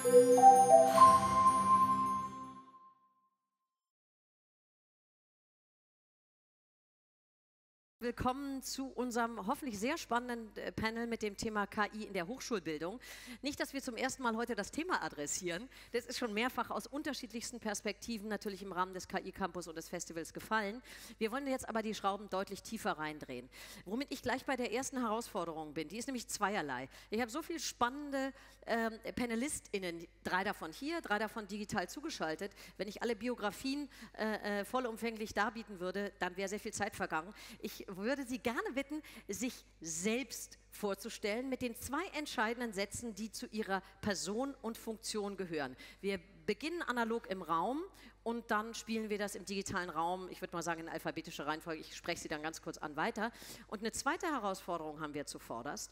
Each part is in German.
Willkommen zu unserem hoffentlich sehr spannenden Panel mit dem Thema KI in der Hochschulbildung. Nicht, dass wir zum ersten Mal heute das Thema adressieren. Das ist schon mehrfach aus unterschiedlichsten Perspektiven natürlich im Rahmen des KI-Campus und des Festivals gefallen. Wir wollen jetzt aber die Schrauben deutlich tiefer reindrehen. Womit ich gleich bei der ersten Herausforderung bin, die ist nämlich zweierlei. Ich habe so viele spannende PanelistInnen, 3 davon hier, 3 davon digital zugeschaltet. Wenn ich alle Biografien vollumfänglich darbieten würde, dann wäre sehr viel Zeit vergangen. Ich würde Sie gerne bitten, sich selbst vorzustellen mit den 2 entscheidenden Sätzen, die zu Ihrer Person und Funktion gehören. Wir beginnen analog im Raum und dann spielen wir das im digitalen Raum, ich würde mal sagen in alphabetischer Reihenfolge, ich spreche Sie dann ganz kurz an weiter. Und eine zweite Herausforderung haben wir zuvorderst.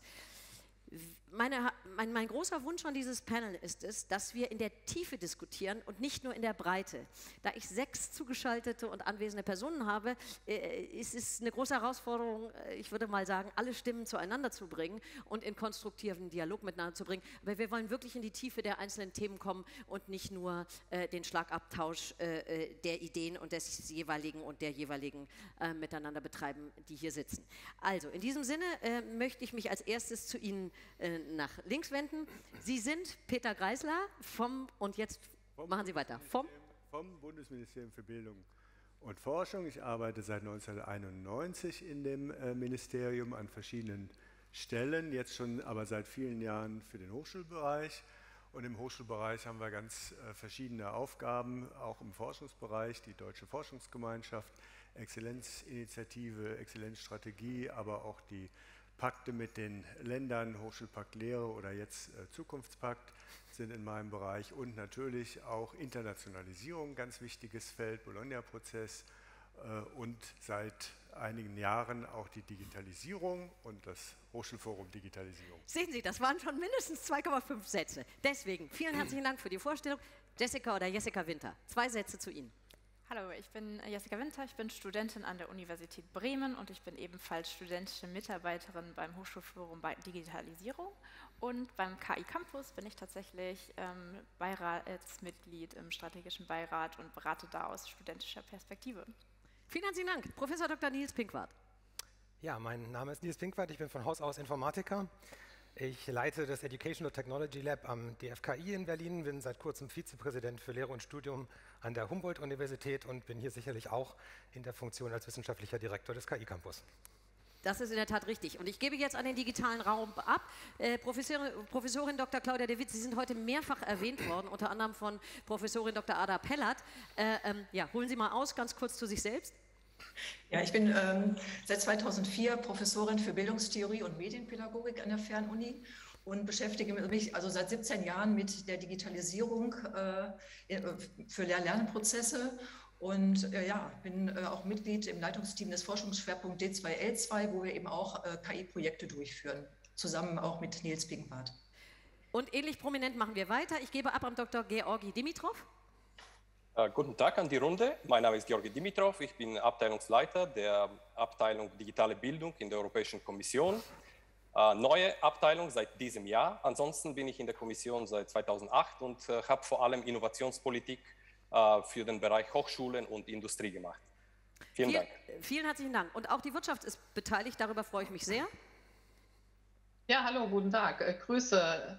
Mein großer Wunsch an dieses Panel ist es, dass wir in der Tiefe diskutieren und nicht nur in der Breite. Da ich 6 zugeschaltete und anwesende Personen habe, ist es eine große Herausforderung, ich würde mal sagen, alle Stimmen zueinander zu bringen und in konstruktiven Dialog miteinander zu bringen. Aber wir wollen wirklich in die Tiefe der einzelnen Themen kommen und nicht nur den Schlagabtausch der Ideen und des jeweiligen und der jeweiligen miteinander betreiben, die hier sitzen. Also, in diesem Sinne möchte ich mich als erstes zu Ihnen nach links wenden. Sie sind Peter Greisler und jetzt machen Sie weiter. Vom Bundesministerium für Bildung und Forschung. Ich arbeite seit 1991 in dem Ministerium an verschiedenen Stellen, jetzt schon aber seit vielen Jahren für den Hochschulbereich. Und im Hochschulbereich haben wir ganz verschiedene Aufgaben, auch im Forschungsbereich, die Deutsche Forschungsgemeinschaft, Exzellenzinitiative, Exzellenzstrategie, aber auch die Pakte mit den Ländern, Hochschulpakt Lehre oder jetzt Zukunftspakt sind in meinem Bereich und natürlich auch Internationalisierung, ganz wichtiges Feld, Bologna-Prozess und seit einigen Jahren auch die Digitalisierung und das Hochschulforum Digitalisierung. Sehen Sie, das waren schon mindestens 2,5 Sätze. Deswegen vielen herzlichen Dank für die Vorstellung. Jessica Winter, 2 Sätze zu Ihnen. Hallo, ich bin Jessica Winter, ich bin Studentin an der Universität Bremen und ich bin ebenfalls studentische Mitarbeiterin beim Hochschulforum bei Digitalisierung und beim KI Campus bin ich tatsächlich Beiratsmitglied im strategischen Beirat und berate da aus studentischer Perspektive. Vielen herzlichen Dank. Professor Dr. Nils Pinkwart. Ja, mein Name ist Nils Pinkwart, ich bin von Haus aus Informatiker. Ich leite das Educational Technology Lab am DFKI in Berlin, bin seit kurzem Vizepräsident für Lehre und Studium an der Humboldt-Universität und bin hier sicherlich auch in der Funktion als wissenschaftlicher Direktor des KI-Campus. Das ist in der Tat richtig. Und ich gebe jetzt an den digitalen Raum ab. Professorin Dr. Claudia de Witt, Sie sind heute mehrfach erwähnt worden, unter anderem von Professorin Dr. Ada Pellert. Ja, holen Sie mal aus, ganz kurz zu sich selbst. Ja, ich bin seit 2004 Professorin für Bildungstheorie und Medienpädagogik an der Fernuni und beschäftige mich also seit 17 Jahren mit der Digitalisierung für Lehr-Lernprozesse und ja, bin auch Mitglied im Leitungsteam des Forschungsschwerpunkts D2L2, wo wir eben auch KI-Projekte durchführen, zusammen auch mit Nils Pinkwart. Und ähnlich prominent machen wir weiter. Ich gebe ab an Dr. Georgi Dimitrov. Guten Tag an die Runde. Mein Name ist Georgi Dimitrov. Ich bin Abteilungsleiter der Abteilung Digitale Bildung in der Europäischen Kommission. Neue Abteilung seit diesem Jahr. Ansonsten bin ich in der Kommission seit 2008 und habe vor allem Innovationspolitik für den Bereich Hochschulen und Industrie gemacht. Vielen Dank. Vielen herzlichen Dank. Und auch die Wirtschaft ist beteiligt. Darüber freue ich mich sehr. Ja, hallo, guten Tag. Grüße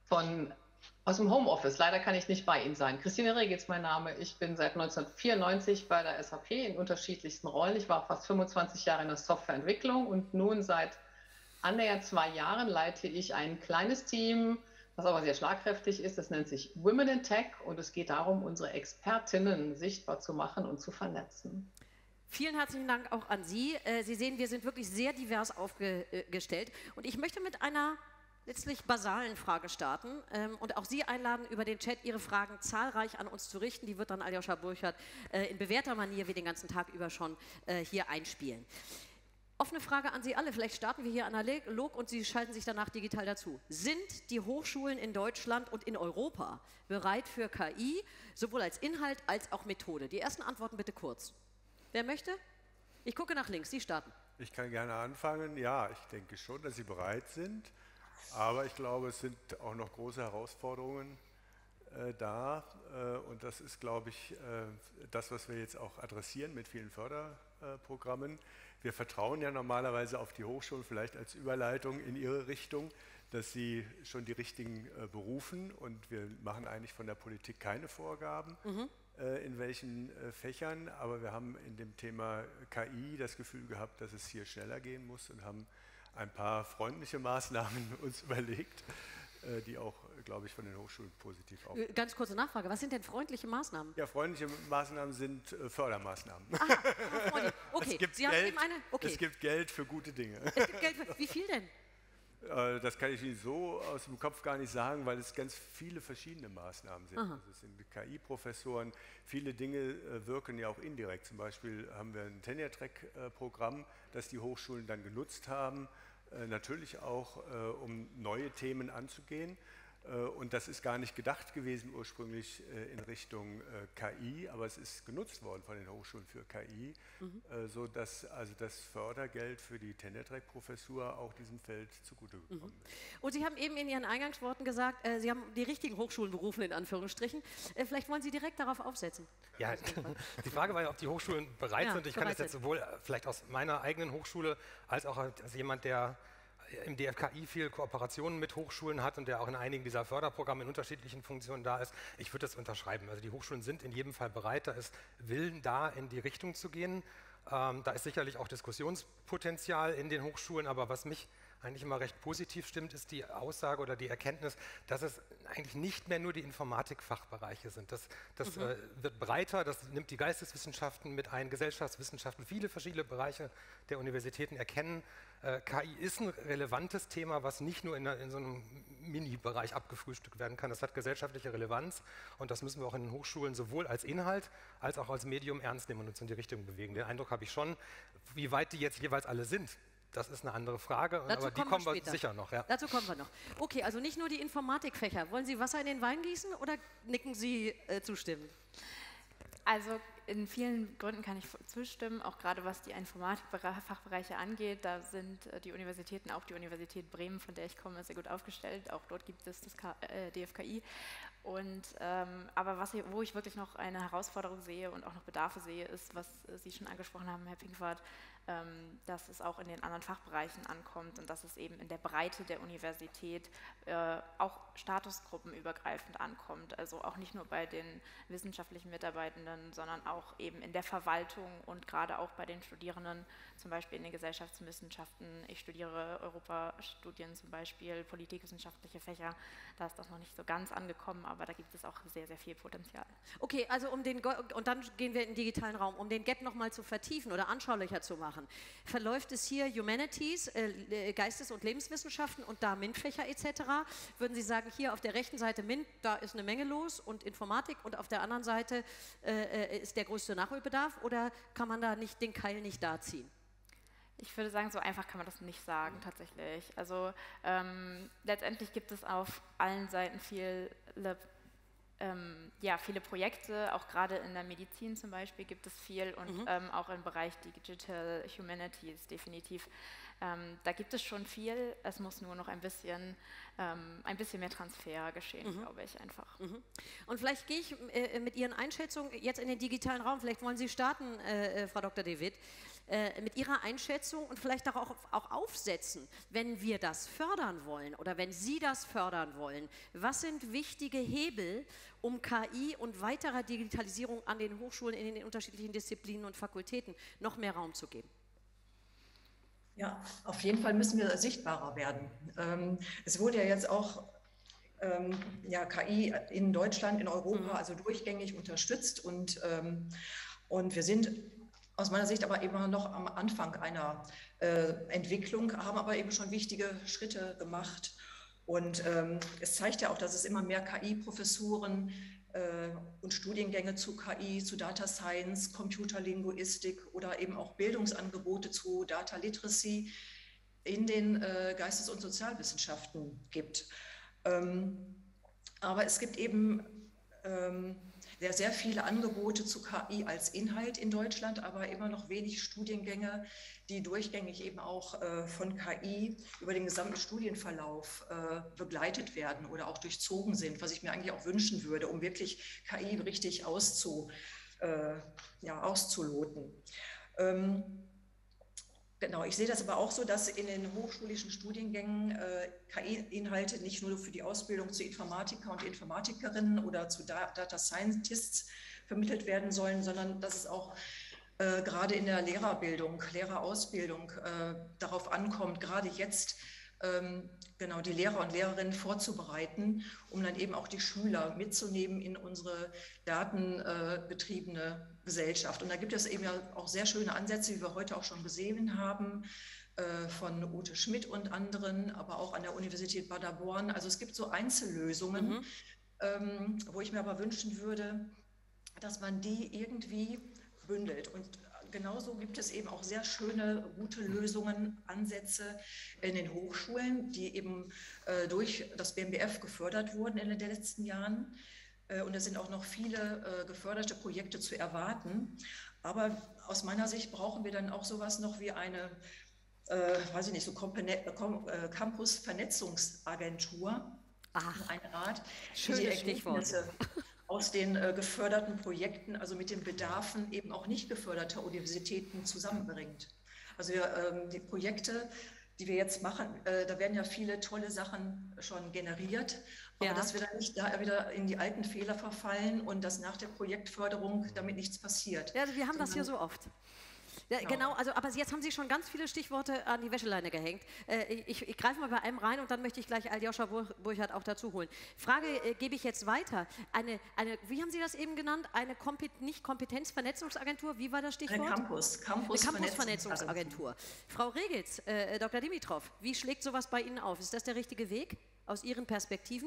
aus dem Homeoffice. Leider kann ich nicht bei Ihnen sein. Christine Reg ist mein Name. Ich bin seit 1994 bei der SAP in unterschiedlichsten Rollen. Ich war fast 25 Jahre in der Softwareentwicklung und nun seit annähernd 2 Jahren leite ich ein kleines Team, das aber sehr schlagkräftig ist. Das nennt sich Women in Tech und es geht darum, unsere Expertinnen sichtbar zu machen und zu vernetzen. Vielen herzlichen Dank auch an Sie. Sie sehen, wir sind wirklich sehr divers aufgestellt und ich möchte mit einer letztlich basalen Frage starten und auch Sie einladen, über den Chat Ihre Fragen zahlreich an uns zu richten. Die wird dann Aljoscha Burchardt in bewährter Manier wie den ganzen Tag über schon hier einspielen. Offene Frage an Sie alle, vielleicht starten wir hier analog und Sie schalten sich danach digital dazu. Sind die Hochschulen in Deutschland und in Europa bereit für KI, sowohl als Inhalt als auch Methode? Die ersten Antworten bitte kurz. Wer möchte? Ich gucke nach links, Sie starten. Ich kann gerne anfangen. Ja, ich denke schon, dass sie bereit sind. Aber ich glaube, es sind auch noch große Herausforderungen da. Und das ist, glaube ich, das, was wir jetzt auch adressieren mit vielen Förderprogrammen. Wir vertrauen ja normalerweise auf die Hochschulen, vielleicht als Überleitung in ihre Richtung, dass sie schon die richtigen berufen. Und wir machen eigentlich von der Politik keine Vorgaben, in welchen Fächern. Aber wir haben in dem Thema KI das Gefühl gehabt, dass es hier schneller gehen muss und haben ein paar freundliche Maßnahmen uns überlegt, die auch, glaube ich, von den Hochschulen positiv aufgenommen werden. Ganz kurze Nachfrage, was sind denn freundliche Maßnahmen? Ja, freundliche Maßnahmen sind Fördermaßnahmen. Okay, Sie haben eben eine. Okay. Es gibt Geld für gute Dinge. Es gibt Geld für, wie viel denn? Das kann ich Ihnen so aus dem Kopf gar nicht sagen, weil es ganz viele verschiedene Maßnahmen sind. Also es sind KI-Professoren, viele Dinge wirken ja auch indirekt. Zum Beispiel haben wir ein Tenure-Track-Programm, das die Hochschulen dann genutzt haben, natürlich auch, um neue Themen anzugehen. Und das ist gar nicht gedacht gewesen ursprünglich in Richtung KI, aber es ist genutzt worden von den Hochschulen für KI, sodass also das Fördergeld für die Tenure-Track-Professur auch diesem Feld zugutegekommen ist. Und Sie haben eben in Ihren Eingangsworten gesagt, Sie haben die richtigen Hochschulen berufen, in Anführungsstrichen. Vielleicht wollen Sie direkt darauf aufsetzen. Ja, die Frage war ja, ob die Hochschulen bereit sind. Ich kann das jetzt sowohl vielleicht aus meiner eigenen Hochschule als auch als jemand, der im DFKI viel Kooperationen mit Hochschulen hat und der auch in einigen dieser Förderprogramme in unterschiedlichen Funktionen da ist. Ich würde das unterschreiben. Also die Hochschulen sind in jedem Fall bereit, da ist Willen da, in die Richtung zu gehen. Da ist sicherlich auch Diskussionspotenzial in den Hochschulen, aber was mich eigentlich immer recht positiv stimmt, ist die Aussage oder die Erkenntnis, dass es eigentlich nicht mehr nur die Informatikfachbereiche sind. Das wird breiter, das nimmt die Geisteswissenschaften mit ein, Gesellschaftswissenschaften, viele verschiedene Bereiche der Universitäten erkennen. KI ist ein relevantes Thema, was nicht nur in so einem Mini-Bereich abgefrühstückt werden kann. Das hat gesellschaftliche Relevanz und das müssen wir auch in den Hochschulen sowohl als Inhalt als auch als Medium ernst nehmen und uns in die Richtung bewegen. Den Eindruck habe ich schon, wie weit die jetzt jeweils alle sind. Das ist eine andere Frage, aber die kommen wir sicher noch. Ja. Dazu kommen wir noch. Okay, also nicht nur die Informatikfächer. Wollen Sie Wasser in den Wein gießen oder nicken Sie zustimmend? Also in vielen Gründen kann ich zustimmen, auch gerade was die Informatikfachbereiche angeht. Da sind die Universitäten, auch die Universität Bremen, von der ich komme, sehr gut aufgestellt. Auch dort gibt es das DFKI. Aber wo ich wirklich noch eine Herausforderung sehe und auch noch Bedarfe sehe, ist, was Sie schon angesprochen haben, Herr Pinkwart, dass es auch in den anderen Fachbereichen ankommt und dass es eben in der Breite der Universität auch statusgruppenübergreifend ankommt. Also auch nicht nur bei den wissenschaftlichen Mitarbeitenden, sondern auch eben in der Verwaltung und gerade auch bei den Studierenden, zum Beispiel in den Gesellschaftswissenschaften. Ich studiere Europastudien zum Beispiel, politikwissenschaftliche Fächer. Da ist das noch nicht so ganz angekommen, aber da gibt es auch sehr, sehr viel Potenzial. Okay, also und dann gehen wir in den digitalen Raum, um den Gap nochmal zu vertiefen oder anschaulicher zu machen. Verläuft es hier Humanities, Geistes- und Lebenswissenschaften und da MINT-Fächer etc.? Würden Sie sagen, hier auf der rechten Seite MINT, da ist eine Menge los und Informatik und auf der anderen Seite ist der größte Nachholbedarf oder kann man da nicht den Keil nicht da ziehen? Ich würde sagen, so einfach kann man das nicht sagen, tatsächlich. Also letztendlich gibt es auf allen Seiten viele Projekte, auch gerade in der Medizin zum Beispiel gibt es viel und auch im Bereich Digital Humanities definitiv. Da gibt es schon viel, es muss nur noch ein bisschen mehr Transfer geschehen, glaube ich einfach. Und vielleicht gehe ich mit Ihren Einschätzungen jetzt in den digitalen Raum, vielleicht wollen Sie starten, Frau Dr. De Witt, mit Ihrer Einschätzung und vielleicht auch aufsetzen, wenn wir das fördern wollen oder wenn Sie das fördern wollen. Was sind wichtige Hebel, um KI und weiterer Digitalisierung an den Hochschulen in den unterschiedlichen Disziplinen und Fakultäten noch mehr Raum zu geben? Ja, auf jeden Fall müssen wir sichtbarer werden. Es wurde ja jetzt auch KI in Deutschland, in Europa, also durchgängig unterstützt und wir sind aus meiner Sicht aber immer noch am Anfang einer Entwicklung, haben aber eben schon wichtige Schritte gemacht. Und es zeigt ja auch, dass es immer mehr KI-Professuren und Studiengänge zu KI, zu Data Science, Computerlinguistik oder eben auch Bildungsangebote zu Data Literacy in den Geistes- und Sozialwissenschaften gibt. Aber es gibt eben sehr viele Angebote zu KI als Inhalt in Deutschland, aber immer noch wenig Studiengänge, die durchgängig eben auch von KI über den gesamten Studienverlauf begleitet werden oder auch durchzogen sind, was ich mir eigentlich auch wünschen würde, um wirklich KI richtig auszuloten. Genau, ich sehe das aber auch so, dass in den hochschulischen Studiengängen KI-Inhalte nicht nur für die Ausbildung zu Informatiker und Informatikerinnen oder zu Data Scientists vermittelt werden sollen, sondern dass es auch gerade in der Lehrerausbildung darauf ankommt, gerade jetzt genau die Lehrer und Lehrerinnen vorzubereiten, um dann eben auch die Schüler mitzunehmen in unsere datengetriebene Gesellschaft. Und da gibt es eben auch sehr schöne Ansätze, wie wir heute auch schon gesehen haben, von Ute Schmidt und anderen, aber auch an der Universität Paderborn. Also es gibt so Einzellösungen, wo ich mir aber wünschen würde, dass man die irgendwie bündelt. Und genauso gibt es eben auch sehr schöne, gute Lösungen, Ansätze in den Hochschulen, die eben durch das BMBF gefördert wurden in den letzten Jahren. Und es sind auch noch viele geförderte Projekte zu erwarten. Aber aus meiner Sicht brauchen wir dann auch sowas noch wie eine, weiß ich nicht, so Campus-Vernetzungsagentur, eine Art, die die Ergebnisse aus den geförderten Projekten, also mit den Bedarfen eben auch nicht geförderter Universitäten zusammenbringt. Also die Projekte, die wir jetzt machen, da werden ja viele tolle Sachen schon generiert, aber dass wir dann nicht da wieder in die alten Fehler verfallen und dass nach der Projektförderung damit nichts passiert. Ja, also wir haben das hier so oft. Ja, genau, also, aber jetzt haben Sie schon ganz viele Stichworte an die Wäscheleine gehängt. Ich greife mal bei einem rein und dann möchte ich gleich Aljoscha Burchardt auch dazu holen. Frage gebe ich jetzt weiter. Wie haben Sie das eben genannt? Eine Nicht-Kompetenzvernetzungsagentur, wie war das Stichwort? Eine Campus-Vernetzungsagentur. Frau Regitz, Dr. Dimitrov, wie schlägt sowas bei Ihnen auf? Ist das der richtige Weg aus Ihren Perspektiven?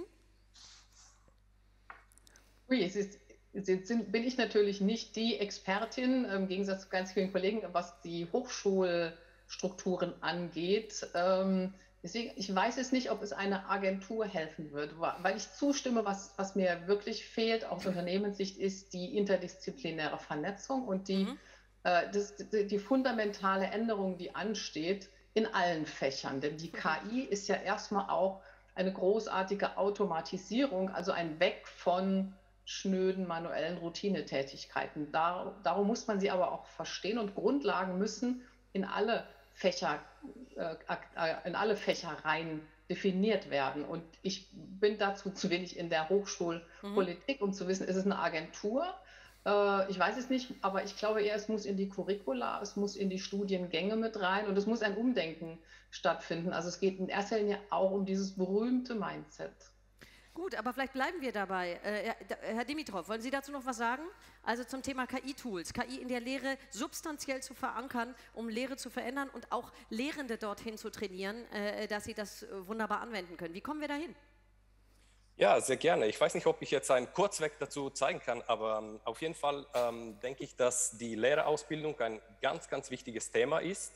Ui, bin ich natürlich nicht die Expertin, im Gegensatz zu ganz vielen Kollegen, was die Hochschulstrukturen angeht. Deswegen, ich weiß es nicht, ob es eine Agentur helfen wird, weil ich zustimme, was mir wirklich fehlt aus Unternehmenssicht, ist die interdisziplinäre Vernetzung und die fundamentale Änderung, die ansteht in allen Fächern. Denn die KI ist ja erstmal auch eine großartige Automatisierung, also ein Weg von schnöden manuellen Routinetätigkeiten. Darum muss man sie aber auch verstehen und Grundlagen müssen in alle Fächer rein definiert werden. Und ich bin dazu zu wenig in der Hochschulpolitik, um zu wissen, ist es eine Agentur? Ich weiß es nicht, aber ich glaube eher, es muss in die Curricula, es muss in die Studiengänge mit rein und es muss ein Umdenken stattfinden. Also es geht in erster Linie auch um dieses berühmte Mindset. Gut, aber vielleicht bleiben wir dabei. Herr Dimitrov, wollen Sie dazu noch was sagen? Also zum Thema KI-Tools, KI in der Lehre substanziell zu verankern, um Lehre zu verändern und auch Lehrende dorthin zu trainieren, dass sie das wunderbar anwenden können. Wie kommen wir dahin? Ja, sehr gerne. Ich weiß nicht, ob ich jetzt einen Kurzweg dazu zeigen kann, aber auf jeden Fall denke ich, dass die Lehrerausbildung ein ganz, ganz wichtiges Thema ist.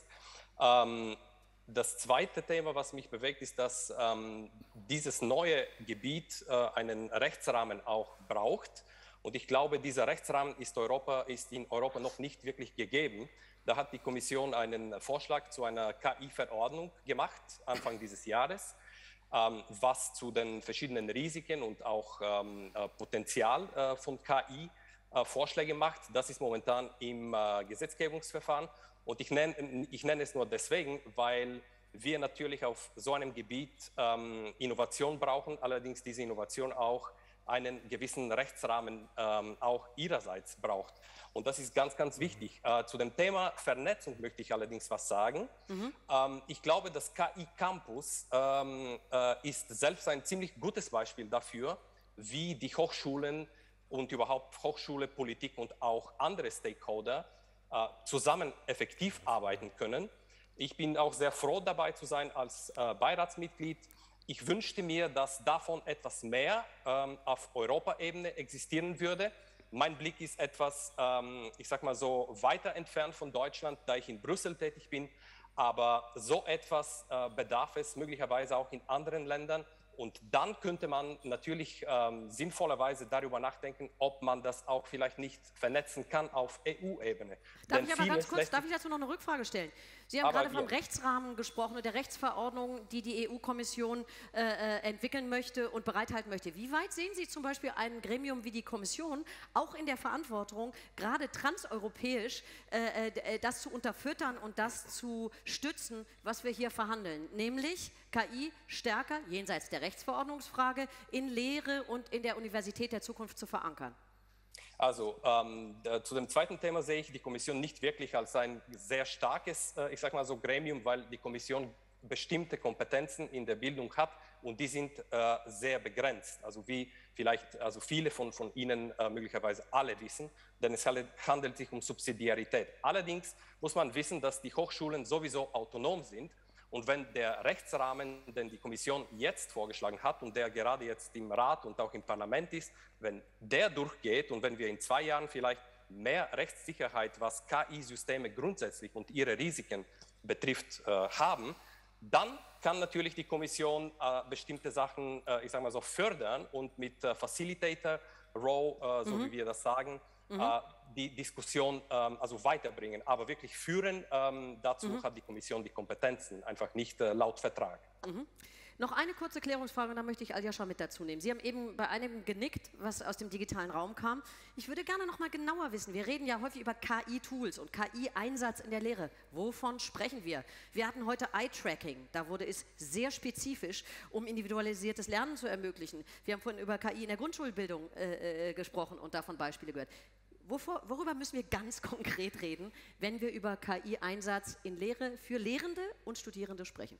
Das zweite Thema, was mich bewegt, ist, dass dieses neue Gebiet einen Rechtsrahmen auch braucht. Und ich glaube, dieser Rechtsrahmen ist in Europa noch nicht wirklich gegeben. Da hat die Kommission einen Vorschlag zu einer KI-Verordnung gemacht, Anfang dieses Jahres, was zu den verschiedenen Risiken und auch Potenzial von KI Vorschläge macht. Das ist momentan im Gesetzgebungsverfahren. Und ich nenne es nur deswegen, weil wir natürlich auf so einem Gebiet Innovation brauchen, allerdings diese Innovation auch einen gewissen Rechtsrahmen auch ihrerseits braucht. Und das ist ganz, ganz wichtig. Zu dem Thema Vernetzung möchte ich allerdings was sagen. Ich glaube, das KI Campus ist selbst ein ziemlich gutes Beispiel dafür, wie die Hochschulen und überhaupt Hochschule, Politik und auch andere Stakeholder zusammen effektiv arbeiten können. Ich bin auch sehr froh, dabei zu sein als Beiratsmitglied. Ich wünschte mir, dass davon etwas mehr auf Europaebene existieren würde. Mein Blick ist etwas, ich sag mal so, weiter entfernt von Deutschland, da ich in Brüssel tätig bin. Aber so etwas bedarf es möglicherweise auch in anderen Ländern. Und dann könnte man natürlich sinnvollerweise darüber nachdenken, ob man das auch vielleicht nicht vernetzen kann auf EU-Ebene. Darf ich aber ganz kurz, darf ich dazu noch eine Rückfrage stellen? Sie haben gerade vom ja. Rechtsrahmen gesprochen und der Rechtsverordnung, die die EU-Kommission entwickeln möchte und bereithalten möchte. Wie weit sehen Sie zum Beispiel ein Gremium wie die Kommission auch in der Verantwortung, gerade transeuropäisch das zu unterfüttern und das zu stützen, was wir hier verhandeln? Nämlich KI stärker, jenseits der Rechtsverordnungsfrage, in Lehre und in der Universität der Zukunft zu verankern? Also zu dem zweiten Thema sehe ich die Kommission nicht wirklich als ein sehr starkes, ich sage mal so, Gremium, weil die Kommission bestimmte Kompetenzen in der Bildung hat und die sind sehr begrenzt. Also wie vielleicht viele von Ihnen möglicherweise alle wissen, denn es handelt sich um Subsidiarität. Allerdings muss man wissen, dass die Hochschulen sowieso autonom sind. Und wenn der Rechtsrahmen, den die Kommission jetzt vorgeschlagen hat und der gerade jetzt im Rat und auch im Parlament ist, wenn der durchgeht und wenn wir in 2 Jahren vielleicht mehr Rechtssicherheit, was KI-Systeme grundsätzlich und ihre Risiken betrifft, haben, dann kann natürlich die Kommission bestimmte Sachen, ich sage mal so, fördern und mit Facilitator Role, so wie wir das sagen, die Diskussion also weiterbringen. Aber wirklich führen, dazu hat die Kommission die Kompetenzen, einfach nicht laut Vertrag. Noch eine kurze Klärungsfrage, und da möchte ich Aljoscha mit dazu nehmen. Sie haben eben bei einem genickt, was aus dem digitalen Raum kam. Ich würde gerne noch mal genauer wissen. Wir reden ja häufig über KI-Tools und KI-Einsatz in der Lehre. Wovon sprechen wir? Wir hatten heute Eye-Tracking. Da wurde es sehr spezifisch, um individualisiertes Lernen zu ermöglichen. Wir haben vorhin über KI in der Grundschulbildung gesprochen und davon Beispiele gehört. Worüber müssen wir ganz konkret reden, wenn wir über KI-Einsatz in Lehre für Lehrende und Studierende sprechen?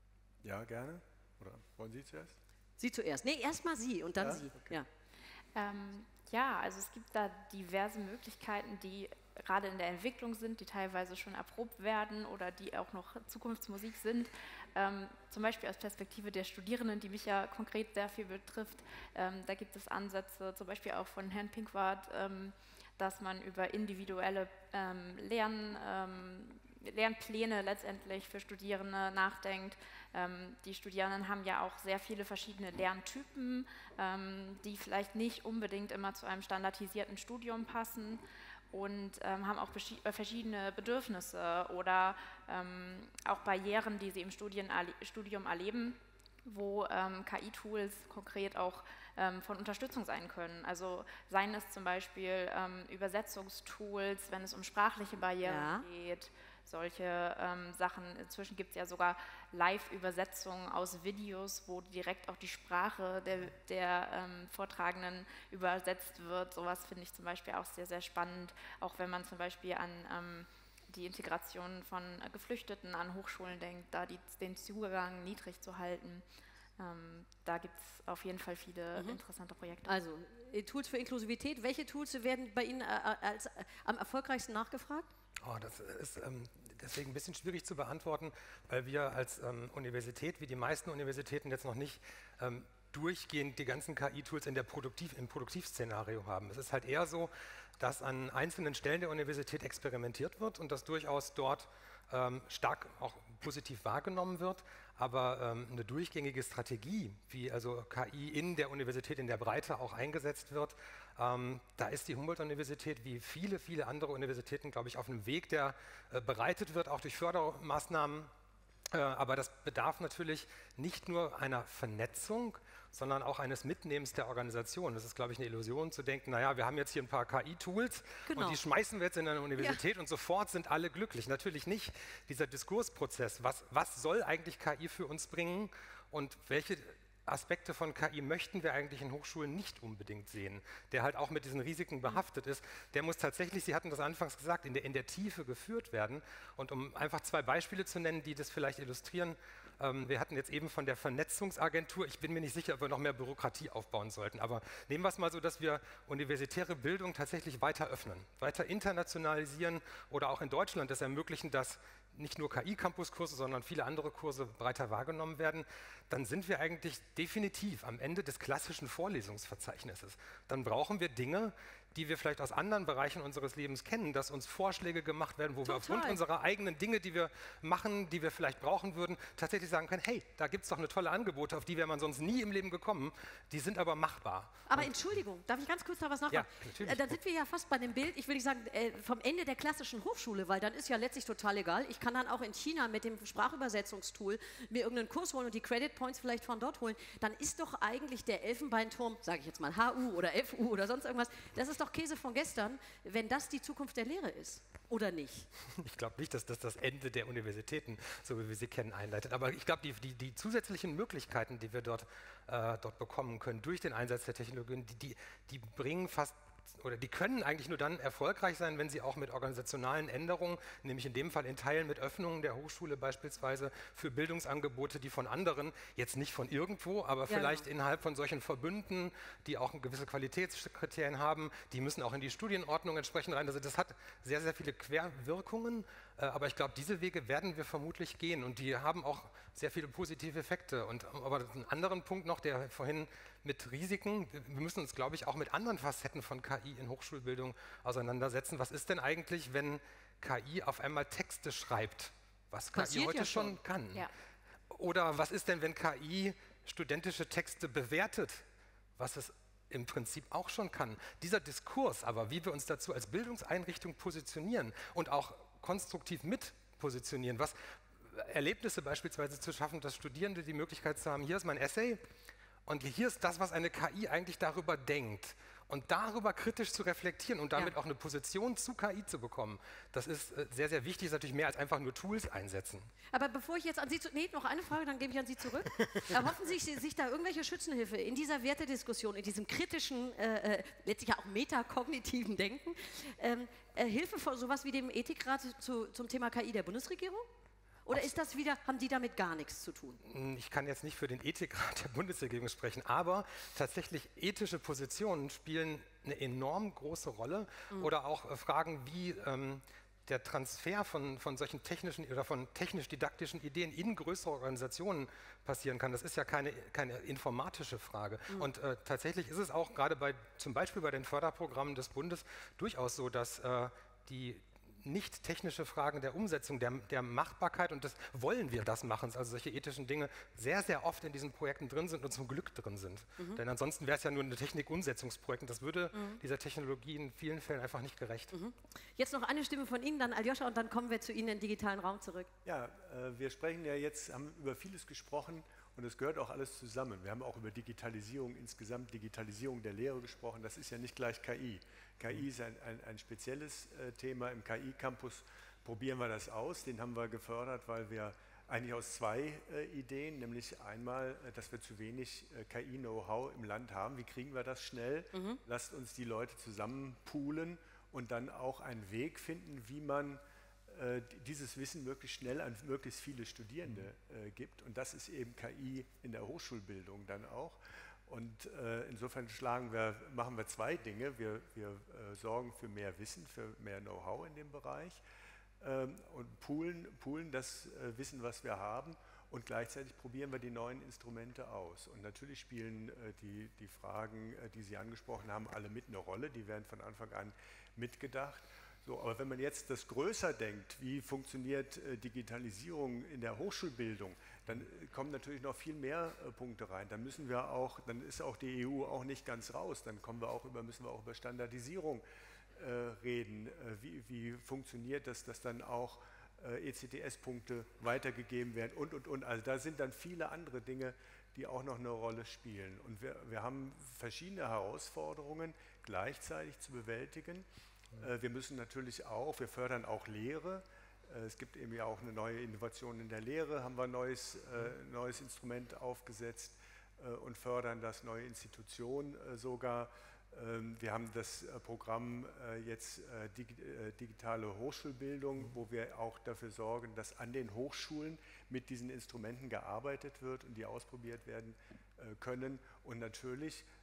Ja, gerne. Oder wollen Sie zuerst? Sie zuerst. Nee, erstmal Sie und dann Sie. Okay. Ja. Ja, also es gibt da diverse Möglichkeiten, die gerade in der Entwicklung sind, die teilweise schon erprobt werden oder die auch noch Zukunftsmusik sind. Zum Beispiel aus Perspektive der Studierenden, die mich ja konkret sehr viel betrifft. Da gibt es Ansätze, zum Beispiel auch von Herrn Pinkwart, dass man über individuelle Lernpläne letztendlich für Studierende nachdenkt. Die Studierenden haben ja auch sehr viele verschiedene Lerntypen, die vielleicht nicht unbedingt immer zu einem standardisierten Studium passen und haben auch verschiedene Bedürfnisse oder auch Barrieren, die sie im Studium erleben, wo KI-Tools konkret auch von Unterstützung sein können. Also seien es zum Beispiel Übersetzungstools, wenn es um sprachliche Barrieren geht, solche Sachen. Inzwischen gibt es ja sogar Live-Übersetzungen aus Videos, wo direkt auch die Sprache der Vortragenden übersetzt wird. Sowas finde ich zum Beispiel auch sehr, sehr spannend, auch wenn man zum Beispiel an die Integration von Geflüchteten an Hochschulen denkt, da den Zugang niedrig zu halten. Da gibt es auf jeden Fall viele interessante Projekte. Also Tools für Inklusivität. Welche Tools werden bei Ihnen als am erfolgreichsten nachgefragt? Oh, das ist deswegen ein bisschen schwierig zu beantworten, weil wir als Universität, wie die meisten Universitäten, jetzt noch nicht durchgehend die ganzen KI-Tools im Produktivszenario haben. Es ist halt eher so, dass an einzelnen Stellen der Universität experimentiert wird und das durchaus dort stark auch positiv wahrgenommen wird, aber eine durchgängige Strategie, wie also KI in der Universität in der Breite auch eingesetzt wird, da ist die Humboldt-Universität wie viele, viele andere Universitäten, glaube ich, auf einem Weg, der bereitet wird, auch durch Fördermaßnahmen. Aber das bedarf natürlich nicht nur einer Vernetzung, sondern auch eines Mitnehmens der Organisation. Das ist, glaube ich, eine Illusion zu denken, naja, wir haben jetzt hier ein paar KI-Tools und die schmeißen wir jetzt in eine Universität und sofort sind alle glücklich. Natürlich nicht. Dieser Diskursprozess, was soll eigentlich KI für uns bringen und welche Aspekte von KI möchten wir eigentlich in Hochschulen nicht unbedingt sehen, der halt auch mit diesen Risiken behaftet ist, der muss tatsächlich, Sie hatten das anfangs gesagt, in der Tiefe geführt werden. Und um einfach 2 Beispiele zu nennen, die das vielleicht illustrieren, wir hatten jetzt eben von der Vernetzungsagentur, ich bin mir nicht sicher, ob wir noch mehr Bürokratie aufbauen sollten, aber nehmen wir es mal so, dass wir universitäre Bildung tatsächlich weiter öffnen, weiter internationalisieren oder auch in Deutschland es ermöglichen, dass nicht nur KI-Campus-Kurse, sondern viele andere Kurse breiter wahrgenommen werden, dann sind wir eigentlich definitiv am Ende des klassischen Vorlesungsverzeichnisses. Dann brauchen wir Dinge, die wir vielleicht aus anderen Bereichen unseres Lebens kennen, dass uns Vorschläge gemacht werden, wo wir aufgrund unserer eigenen Dinge, die wir machen, die wir vielleicht brauchen würden, tatsächlich sagen können, hey, da gibt es doch eine tolle Angebote, auf die wäre man sonst nie im Leben gekommen, die sind aber machbar. Aber Entschuldigung, darf ich ganz kurz noch was nachfragen? Ja, natürlich. Dann sind wir ja fast bei dem Bild, ich will nicht sagen, vom Ende der klassischen Hochschule, weil dann ist ja letztlich total egal. Ich kann dann auch in China mit dem Sprachübersetzungstool mir irgendeinen Kurs holen und die Credit Points vielleicht von dort holen. Dann ist doch eigentlich der Elfenbeinturm, sage ich jetzt mal HU oder FU oder sonst irgendwas, das ist doch Käse von gestern, wenn das die Zukunft der Lehre ist, oder nicht? Ich glaube nicht, dass das das Ende der Universitäten, so wie wir sie kennen, einleitet. Aber ich glaube, die zusätzlichen Möglichkeiten, die wir dort bekommen können durch den Einsatz der Technologien, die bringen fast oder die können eigentlich nur dann erfolgreich sein, wenn sie auch mit organisationalen Änderungen, nämlich in dem Fall in Teilen mit Öffnungen der Hochschule beispielsweise für Bildungsangebote, die von anderen, jetzt nicht von irgendwo, aber vielleicht innerhalb von solchen Verbünden, die auch gewisse Qualitätskriterien haben, die müssen auch in die Studienordnung entsprechend rein. Also das hat sehr, sehr viele Querwirkungen, aber ich glaube, diese Wege werden wir vermutlich gehen und die haben auch sehr viele positive Effekte. Aber einen anderen Punkt noch, der vorhin mit Risiken, wir müssen uns, glaube ich, auch mit anderen Facetten von KI in Hochschulbildung auseinandersetzen. Was ist denn eigentlich, wenn KI auf einmal Texte schreibt, was KI heute schon kann? Ja. Oder was ist denn, wenn KI studentische Texte bewertet, was es im Prinzip auch schon kann? Dieser Diskurs aber, wie wir uns dazu als Bildungseinrichtung positionieren und auch konstruktiv mit positionieren, was Erlebnisse beispielsweise zu schaffen, dass Studierende die Möglichkeit zu haben, hier ist mein Essay und hier ist das, was eine KI eigentlich darüber denkt. Und darüber kritisch zu reflektieren und damit auch eine Position zu KI zu bekommen, das ist sehr, sehr wichtig, ist natürlich mehr als einfach nur Tools einsetzen. Aber bevor ich jetzt an Sie noch eine Frage, dann gebe ich an Sie zurück. Erhoffen Sie sich da irgendwelche Schützenhilfe in dieser Wertediskussion, in diesem kritischen, letztlich ja auch metakognitiven Denken, Hilfe von sowas wie dem Ethikrat zum Thema KI der Bundesregierung? Oder ist das wieder, haben die damit gar nichts zu tun? Ich kann jetzt nicht für den Ethikrat der Bundesregierung sprechen, aber tatsächlich ethische Positionen spielen eine enorm große Rolle. Oder auch Fragen wie der Transfer von solchen technischen oder von technisch-didaktischen Ideen in größere Organisationen passieren kann. Das ist ja keine informatische Frage. Und tatsächlich ist es auch gerade zum Beispiel bei den Förderprogrammen des Bundes durchaus so, dass die nicht technische Fragen der Umsetzung, der Machbarkeit und des wollen wir das machen, also solche ethischen Dinge sehr, sehr oft in diesen Projekten drin sind und zum Glück drin sind. Denn ansonsten wäre es ja nur ein Technikumsetzungsprojekt und das würde dieser Technologie in vielen Fällen einfach nicht gerecht. Jetzt noch eine Stimme von Ihnen, dann Aljoscha und dann kommen wir zu Ihnen in den digitalen Raum zurück. Ja, wir sprechen ja jetzt, haben über vieles gesprochen und es gehört auch alles zusammen. Wir haben auch über Digitalisierung insgesamt, Digitalisierung der Lehre gesprochen. Das ist ja nicht gleich KI. KI ist ein spezielles Thema. Im KI-Campus probieren wir das aus. Den haben wir gefördert, weil wir eigentlich aus zwei Ideen, nämlich einmal, dass wir zu wenig KI-Know-how im Land haben. Wie kriegen wir das schnell? Lasst uns die Leute zusammen poolen und dann auch einen Weg finden, wie man dieses Wissen möglichst schnell an möglichst viele Studierende gibt. Und das ist eben KI in der Hochschulbildung dann auch. Und insofern machen wir zwei Dinge. Wir sorgen für mehr Wissen, für mehr Know-how in dem Bereich und poolen das Wissen, was wir haben. Und gleichzeitig probieren wir die neuen Instrumente aus. Und natürlich spielen die Fragen, die Sie angesprochen haben, alle mit eine Rolle. Die werden von Anfang an mitgedacht. So, aber wenn man jetzt das größer denkt, wie funktioniert Digitalisierung in der Hochschulbildung, dann kommen natürlich noch viel mehr Punkte rein. Dann ist auch die EU auch nicht ganz raus. Dann müssen wir auch über Standardisierung reden. Wie funktioniert das, dass dann auch ECTS-Punkte weitergegeben werden und. Also da sind dann viele andere Dinge, die auch noch eine Rolle spielen. Und wir haben verschiedene Herausforderungen gleichzeitig zu bewältigen. Wir müssen natürlich auch, wir fördern auch Lehre. Es gibt eben ja auch eine neue Innovation in der Lehre, haben wir ein neues Instrument aufgesetzt und fördern das, neue Institutionen sogar. Wir haben das Programm jetzt digitale Hochschulbildung, wo wir auch dafür sorgen, dass an den Hochschulen mit diesen Instrumenten gearbeitet wird und die ausprobiert werden können. Und natürlich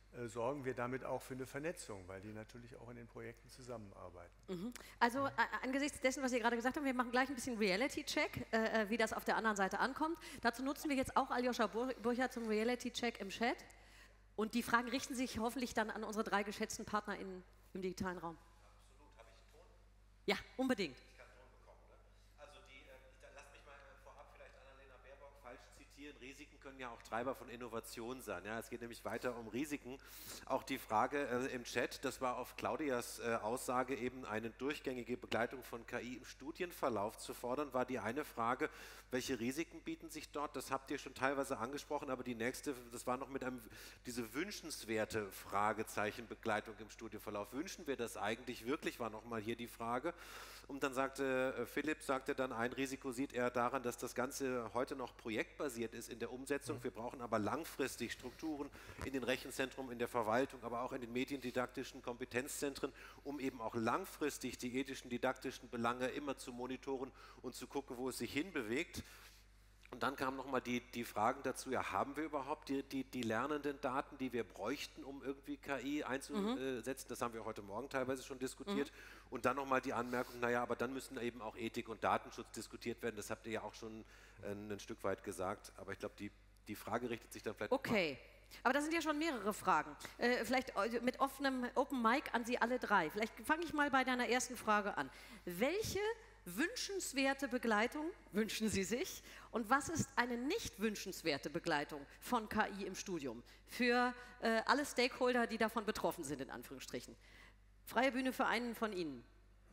sorgen wir damit auch für eine Vernetzung, weil die natürlich auch in den Projekten zusammenarbeiten. Also angesichts dessen, was Sie gerade gesagt haben, wir machen gleich ein bisschen Reality-Check, wie das auf der anderen Seite ankommt. Dazu nutzen wir jetzt auch Aljoscha Burcher zum Reality-Check im Chat. Und die Fragen richten sich hoffentlich dann an unsere 3 geschätzten Partner im digitalen Raum. Absolut. Habe ich Ton? Ja, unbedingt. Ich kann Ton bekommen. Ne? Also lass mich mal vorab vielleicht Annalena Baerbock falsch zitieren. Risiken können ja auch Treiber von Innovation sein. Ja? Es geht nämlich weiter um Risiken. Auch die Frage im Chat, das war auf Claudias Aussage eben eine durchgängige Begleitung von KI im Studienverlauf zu fordern, war die eine Frage, welche Risiken bieten sich dort? Das habt ihr schon teilweise angesprochen, aber die nächste, das war noch mit diese wünschenswerte Fragezeichen Begleitung im Studienverlauf. Wünschen wir das eigentlich wirklich, war nochmal hier die Frage. Und dann sagte Philipp, dann, ein Risiko sieht er daran, dass das Ganze heute noch projektbasiert ist in der Umsetzung. Wir brauchen aber langfristig Strukturen in den Rechenzentren, in der Verwaltung, aber auch in den mediendidaktischen Kompetenzzentren, um eben auch langfristig die ethischen, didaktischen Belange immer zu monitoren und zu gucken, wo es sich hinbewegt. Und dann kamen nochmal die Fragen dazu, ja, haben wir überhaupt die lernenden Daten, die wir bräuchten, um irgendwie KI einzusetzen? Das haben wir heute Morgen teilweise schon diskutiert. Und dann nochmal die Anmerkung, naja, aber dann müssen eben auch Ethik und Datenschutz diskutiert werden. Das habt ihr ja auch schon ein Stück weit gesagt. Aber ich glaube, die Frage richtet sich dann vielleicht Okay. Aber das sind ja schon mehrere Fragen. Vielleicht mit offenem Open Mic an Sie alle 3. Vielleicht fange ich mal bei deiner ersten Frage an. Welche wünschenswerte Begleitung wünschen Sie sich und was ist eine nicht wünschenswerte Begleitung von KI im Studium für alle Stakeholder, die davon betroffen sind, in Anführungsstrichen? Freie Bühne für einen von Ihnen.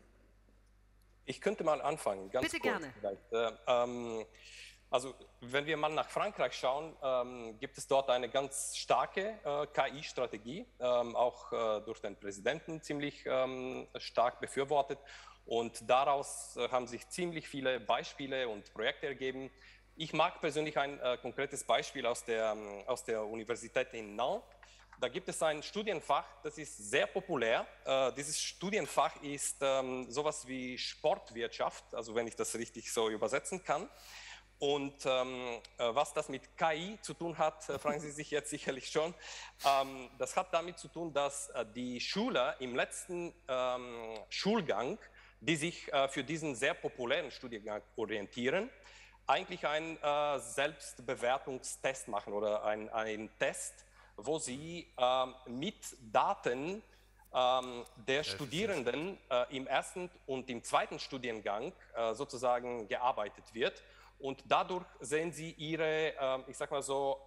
Ich könnte mal anfangen, ganz Bitte kurz gerne. Also wenn wir mal nach Frankreich schauen, gibt es dort eine ganz starke KI-Strategie, auch durch den Präsidenten ziemlich stark befürwortet. Und daraus haben sich ziemlich viele Beispiele und Projekte ergeben. Ich mag persönlich ein konkretes Beispiel aus der Universität in Nantes. Da gibt es ein Studienfach, das ist sehr populär. Dieses Studienfach ist sowas wie Sportwirtschaft, also wenn ich das richtig so übersetzen kann. Und was das mit KI zu tun hat, fragen Sie sich jetzt sicherlich schon. Das hat damit zu tun, dass die Schüler im letzten Schulgang, die sich für diesen sehr populären Studiengang orientieren, eigentlich einen Selbstbewertungstest machen oder einen Test, wo sie mit Daten der Studierenden im ersten und im zweiten Studiengang sozusagen gearbeitet wird. Und dadurch sehen sie ihre, ich sag mal so,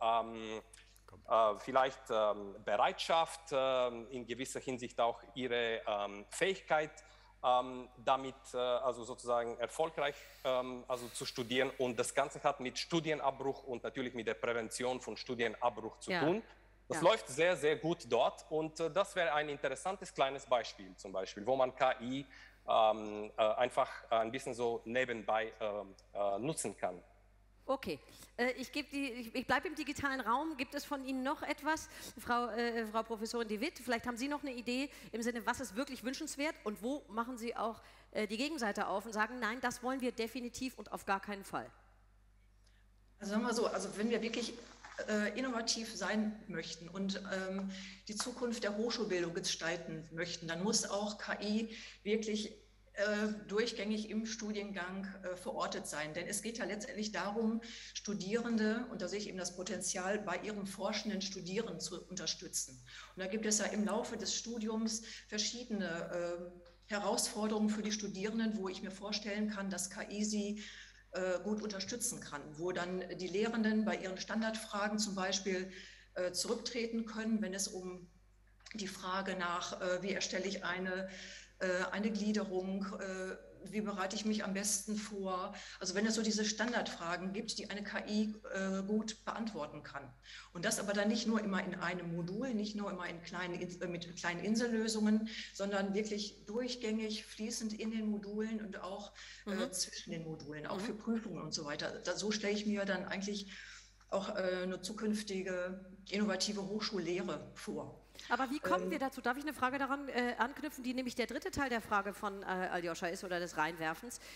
vielleicht Bereitschaft, in gewisser Hinsicht auch ihre Fähigkeit, damit also sozusagen erfolgreich also zu studieren. Und das Ganze hat mit Studienabbruch und natürlich mit der Prävention von Studienabbruch zu tun. Das läuft sehr, sehr gut dort. Und das wäre ein interessantes kleines Beispiel zum Beispiel, wo man KI einfach ein bisschen so nebenbei nutzen kann. Okay, ich bleibe im digitalen Raum. Gibt es von Ihnen noch etwas? Frau Professorin de Witt, vielleicht haben Sie noch eine Idee im Sinne, was ist wirklich wünschenswert und wo machen Sie auch die Gegenseite auf und sagen, nein, das wollen wir definitiv und auf gar keinen Fall? Also sagen wir so, also wenn wir wirklich innovativ sein möchten und die Zukunft der Hochschulbildung gestalten möchten, dann muss auch KI wirklich durchgängig im Studiengang verortet sein. Denn es geht ja letztendlich darum, Studierende, und da sehe ich eben das Potenzial, bei ihrem forschenden Studieren zu unterstützen. Und da gibt es ja im Laufe des Studiums verschiedene Herausforderungen für die Studierenden, wo ich mir vorstellen kann, dass KI sie gut unterstützen kann, wo dann die Lehrenden bei ihren Standardfragen zum Beispiel zurücktreten können, wenn es um die Frage nach, wie erstelle ich eine Gliederung, wie bereite ich mich am besten vor. Also wenn es so diese Standardfragen gibt, die eine KI gut beantworten kann. Und das aber dann nicht nur immer in einem Modul, nicht nur immer mit kleinen Insellösungen, sondern wirklich durchgängig, fließend in den Modulen und auch zwischen den Modulen, auch für Prüfungen und so weiter. So stelle ich mir dann eigentlich auch eine zukünftige innovative Hochschullehre vor. Aber wie kommen wir dazu? Darf ich eine Frage daran anknüpfen, die nämlich der dritte Teil der Frage von Aljoscha ist oder des Reinwerfens?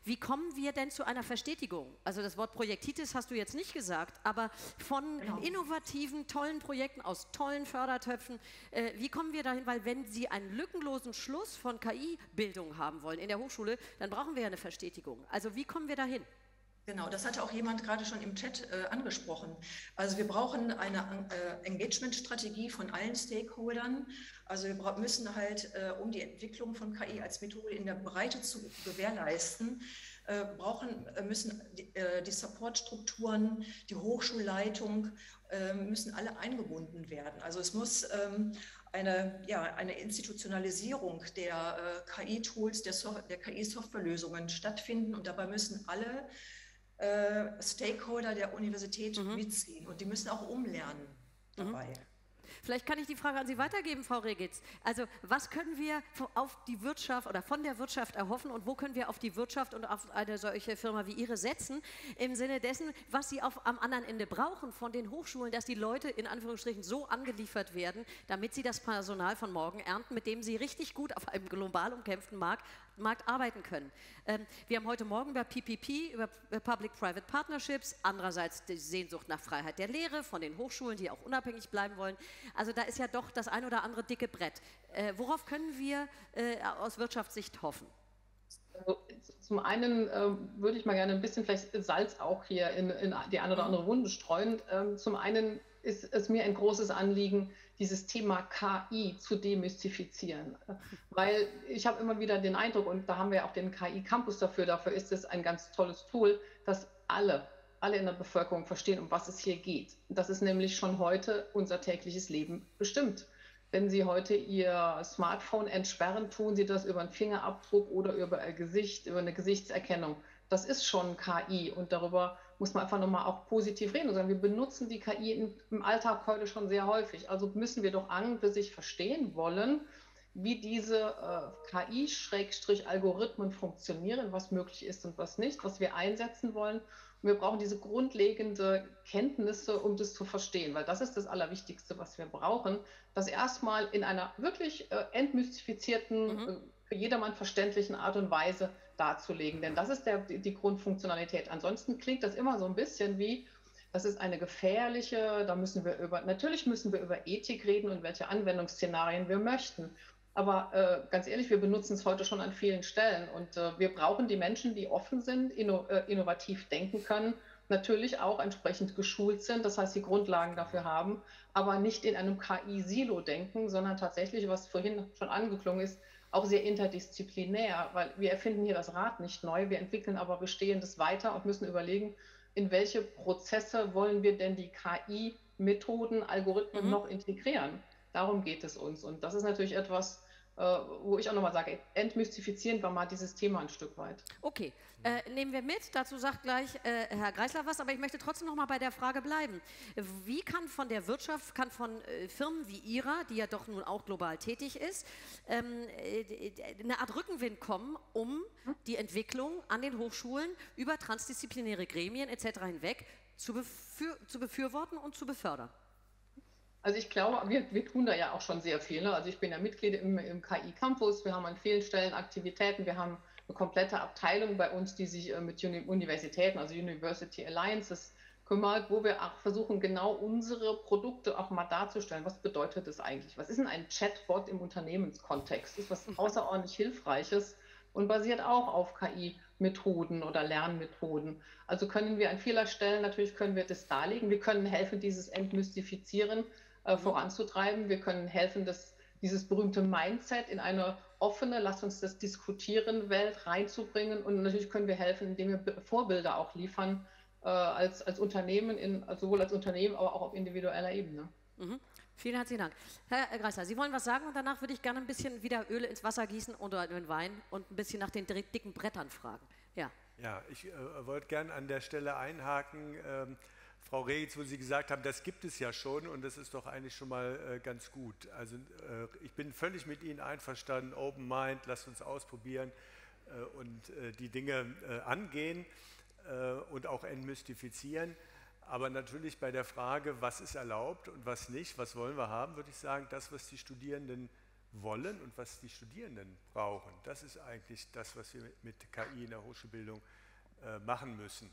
Wie kommen wir denn zu einer Verstetigung? Also das Wort Projektitis hast du jetzt nicht gesagt, aber von innovativen, tollen Projekten aus tollen Fördertöpfen, wie kommen wir dahin? Weil wenn Sie einen lückenlosen Schluss von KI-Bildung haben wollen in der Hochschule, dann brauchen wir ja eine Verstetigung. Also wie kommen wir dahin? Genau, das hatte auch jemand gerade schon im Chat angesprochen. Also wir brauchen eine Engagement-Strategie von allen Stakeholdern. Also wir müssen halt, um die Entwicklung von KI als Methode in der Breite zu gewährleisten, müssen die Supportstrukturen, die Hochschulleitung, müssen alle eingebunden werden. Also es muss eine Institutionalisierung der KI-Tools, der KI-Softwarelösungen stattfinden und dabei müssen alle Stakeholder der Universität mitziehen und die müssen auch umlernen dabei. Vielleicht kann ich die Frage an Sie weitergeben, Frau Regitz. Also was können wir auf die Wirtschaft oder von der Wirtschaft erhoffen und wo können wir auf die Wirtschaft und auf eine solche Firma wie Ihre setzen, im Sinne dessen, was Sie am anderen Ende brauchen von den Hochschulen, dass die Leute in Anführungsstrichen so angeliefert werden, damit sie das Personal von morgen ernten, mit dem sie richtig gut auf einem global umkämpften Markt arbeiten können. Wir haben heute Morgen über PPP, über Public-Private Partnerships, andererseits die Sehnsucht nach Freiheit der Lehre von den Hochschulen, die auch unabhängig bleiben wollen. Also da ist ja doch das ein oder andere dicke Brett. Worauf können wir aus Wirtschaftssicht hoffen? Also, zum einen würde ich mal gerne ein bisschen vielleicht Salz auch hier in die eine oder andere Wunde streuen. Zum einen ist es mir ein großes Anliegen, dieses Thema KI zu demystifizieren. Weil ich habe immer wieder den Eindruck, und da haben wir auch den KI-Campus dafür ist es ein ganz tolles Tool, dass alle in der Bevölkerung verstehen, um was es hier geht. Das ist nämlich schon heute unser tägliches Leben bestimmt. Wenn Sie heute Ihr Smartphone entsperren, tun Sie das über einen Fingerabdruck oder über ein Gesicht, über eine Gesichtserkennung. Das ist schon KI und darüber muss man einfach nochmal auch positiv reden und sagen, wir benutzen die KI im Alltag heute schon sehr häufig. Also müssen wir doch an und für sich verstehen wollen, wie diese KI-Algorithmen funktionieren, was möglich ist und was nicht, was wir einsetzen wollen. Und wir brauchen diese grundlegende Kenntnisse, um das zu verstehen, weil das ist das Allerwichtigste, was wir brauchen, das erstmal in einer wirklich entmystifizierten, für jedermann verständlichen Art und Weise darzulegen. Denn das ist die Grundfunktionalität. Ansonsten klingt das immer so ein bisschen wie, das ist eine gefährliche, natürlich müssen wir über Ethik reden und welche Anwendungsszenarien wir möchten. Aber ganz ehrlich, wir benutzen es heute schon an vielen Stellen und wir brauchen die Menschen, die offen sind, innovativ denken können, natürlich auch entsprechend geschult sind, das heißt, die Grundlagen dafür haben, aber nicht in einem KI-Silo denken, sondern tatsächlich, was vorhin schon angeklungen ist, auch sehr interdisziplinär, weil wir erfinden hier das Rad nicht neu, wir entwickeln aber Bestehendes weiter und müssen überlegen, in welche Prozesse wollen wir denn die KI-Methoden, Algorithmen noch integrieren. Darum geht es uns. Und das ist natürlich etwas, wo ich auch nochmal sage, entmystifizieren wir mal dieses Thema ein Stück weit. Okay, nehmen wir mit. Dazu sagt gleich Herr Greisler was, aber ich möchte trotzdem noch mal bei der Frage bleiben. Wie kann von der Wirtschaft, kann von Firmen wie Ihrer, die ja doch nun auch global tätig ist, eine Art Rückenwind kommen, um die Entwicklung an den Hochschulen über transdisziplinäre Gremien etc. hinweg zu befürworten und zu befördern? Also ich glaube, wir tun da ja auch schon sehr viel. Ne? Also ich bin ja Mitglied im KI-Campus, wir haben an vielen Stellen Aktivitäten, wir haben eine komplette Abteilung bei uns, die sich mit Universitäten, also University Alliances, kümmert, wo wir auch versuchen, genau unsere Produkte auch mal darzustellen. Was bedeutet das eigentlich? Was ist denn ein Chatbot im Unternehmenskontext? Das ist was außerordentlich Hilfreiches und basiert auch auf KI-Methoden oder Lernmethoden. Also können wir an vieler Stellen, natürlich können wir das darlegen, wir können helfen, dieses Entmystifizieren voranzutreiben. Wir können helfen, dieses berühmte Mindset in eine offene, lasst uns das diskutieren, Welt reinzubringen. Und natürlich können wir helfen, indem wir Vorbilder auch liefern, als Unternehmen, sowohl als Unternehmen, aber auch auf individueller Ebene. Vielen herzlichen Dank. Herr Greisler, Sie wollen was sagen und danach würde ich gerne ein bisschen wieder Öl ins Wasser gießen oder in den Wein und ein bisschen nach den dicken Brettern fragen. Ja, ich wollte gerne an der Stelle einhaken, Frau Regitz, wo Sie gesagt haben, das gibt es ja schon und das ist doch eigentlich schon mal ganz gut. Also ich bin völlig mit Ihnen einverstanden, Open Mind, lasst uns ausprobieren und die Dinge angehen und auch entmystifizieren. Aber natürlich bei der Frage, was ist erlaubt und was nicht, was wollen wir haben, würde ich sagen, das, was die Studierenden wollen und was die Studierenden brauchen. Das ist eigentlich das, was wir mit KI in der Hochschulbildung machen müssen.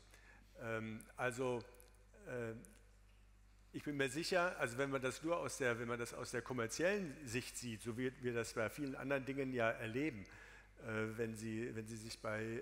Ich bin mir sicher, also wenn man das nur aus der kommerziellen Sicht sieht, so wie wir das bei vielen anderen Dingen ja erleben, wenn Sie sich bei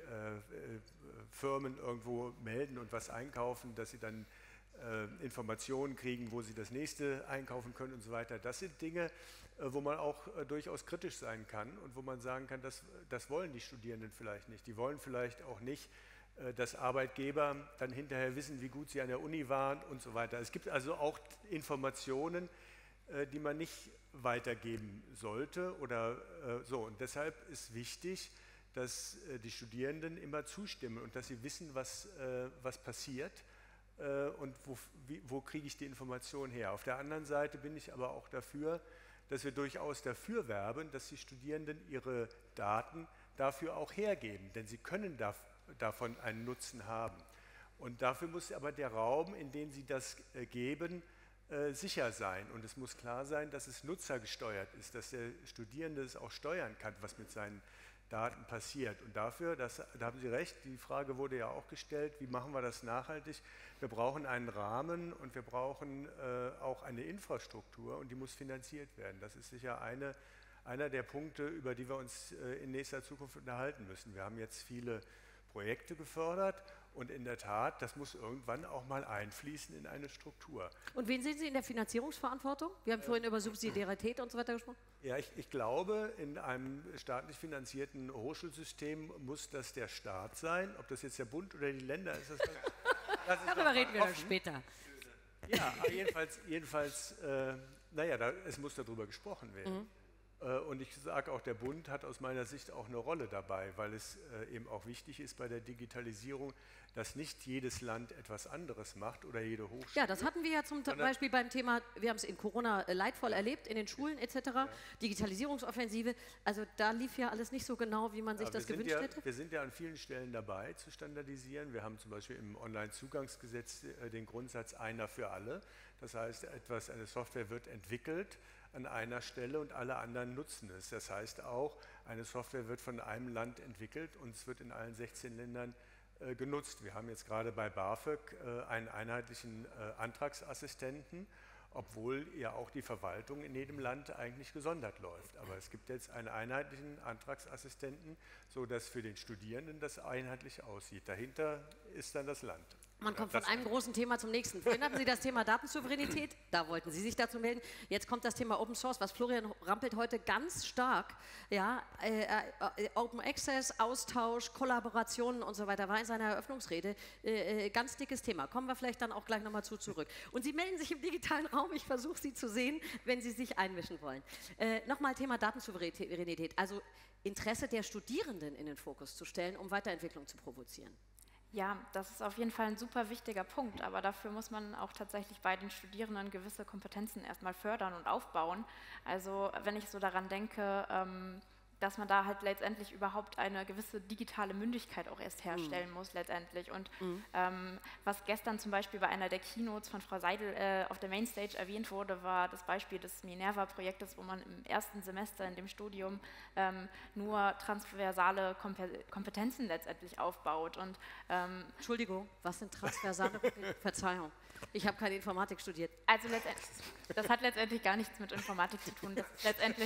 Firmen irgendwo melden und was einkaufen, dass Sie dann Informationen kriegen, wo Sie das nächste einkaufen können und so weiter. Das sind Dinge, wo man auch durchaus kritisch sein kann und wo man sagen kann, das wollen die Studierenden vielleicht nicht. Die wollen vielleicht auch nicht, dass Arbeitgeber dann hinterher wissen, wie gut sie an der Uni waren und so weiter. Es gibt also auch Informationen, die man nicht weitergeben sollte oder so. Und deshalb ist wichtig, dass die Studierenden immer zustimmen und dass sie wissen, was passiert und wo kriege ich die Information her. Auf der anderen Seite bin ich aber auch dafür, dass wir durchaus dafür werben, dass die Studierenden ihre Daten dafür auch hergeben, denn sie können davon einen Nutzen haben. Und dafür muss aber der Raum, in den sie das geben, sicher sein. Und es muss klar sein, dass es nutzergesteuert ist, dass der Studierende es auch steuern kann, was mit seinen Daten passiert. Und dafür, da haben Sie recht, die Frage wurde ja auch gestellt, wie machen wir das nachhaltig? Wir brauchen einen Rahmen und wir brauchen auch eine Infrastruktur und die muss finanziert werden. Das ist sicher einer der Punkte, über die wir uns in nächster Zukunft unterhalten müssen. Wir haben jetzt viele Projekte gefördert und in der Tat, das muss irgendwann auch mal einfließen in eine Struktur. Und wen sehen Sie in der Finanzierungsverantwortung? Wir haben vorhin über Subsidiarität und so weiter gesprochen. Ja, ich glaube, in einem staatlich finanzierten Hochschulsystem muss das der Staat sein. Ob das jetzt der Bund oder die Länder ist, darüber reden wir dann später. Ja, jedenfalls es muss darüber gesprochen werden. Mhm. Und ich sage auch, der Bund hat aus meiner Sicht auch eine Rolle dabei, weil es eben auch wichtig ist bei der Digitalisierung, dass nicht jedes Land etwas anderes macht oder jede Hochschule. Ja, das hatten wir ja zum Beispiel beim Thema, wir haben es in Corona leidvoll erlebt, in den Schulen etc., ja. Digitalisierungsoffensive, also da lief ja alles nicht so genau, wie man sich das gewünscht hätte. Wir sind ja an vielen Stellen dabei zu standardisieren. Wir haben zum Beispiel im Onlinezugangsgesetz den Grundsatz einer für alle. Das heißt, eine Software wird entwickelt an einer Stelle und alle anderen nutzen es. Das heißt auch, eine Software wird von einem Land entwickelt und es wird in allen 16 Ländern genutzt. Wir haben jetzt gerade bei BAföG einen einheitlichen Antragsassistenten, obwohl ja auch die Verwaltung in jedem Land eigentlich gesondert läuft. Aber es gibt jetzt einen einheitlichen Antragsassistenten, sodass für den Studierenden das einheitlich aussieht. Dahinter ist dann das Land. Man kommt von einem großen Thema zum nächsten. Vorhin hatten Sie das Thema Datensouveränität, da wollten Sie sich dazu melden. Jetzt kommt das Thema Open Source, was Florian Rampelt heute ganz stark, ja, Open Access, Austausch, Kollaborationen und so weiter, war in seiner Eröffnungsrede ganz dickes Thema. Kommen wir vielleicht dann auch gleich nochmal zurück. Und Sie melden sich im digitalen Raum, ich versuche Sie zu sehen, wenn Sie sich einmischen wollen. Nochmal Thema Datensouveränität, also Interesse der Studierenden in den Fokus zu stellen, um Weiterentwicklung zu provozieren. Ja, das ist auf jeden Fall ein super wichtiger Punkt, aber dafür muss man auch tatsächlich bei den Studierenden gewisse Kompetenzen erstmal fördern und aufbauen. Also wenn ich so daran denke, dass man da halt letztendlich überhaupt eine gewisse digitale Mündigkeit auch erst herstellen muss letztendlich. Und was gestern zum Beispiel bei einer der Keynotes von Frau Seidel auf der Mainstage erwähnt wurde, war das Beispiel des Minerva-Projektes, wo man im ersten Semester in dem Studium nur transversale Kompetenzen letztendlich aufbaut. Und, Entschuldigung, was sind transversale Kompetenzen? Verzeihung. Ich habe keine Informatik studiert. Also das hat letztendlich gar nichts mit Informatik zu tun. Das ist letztendlich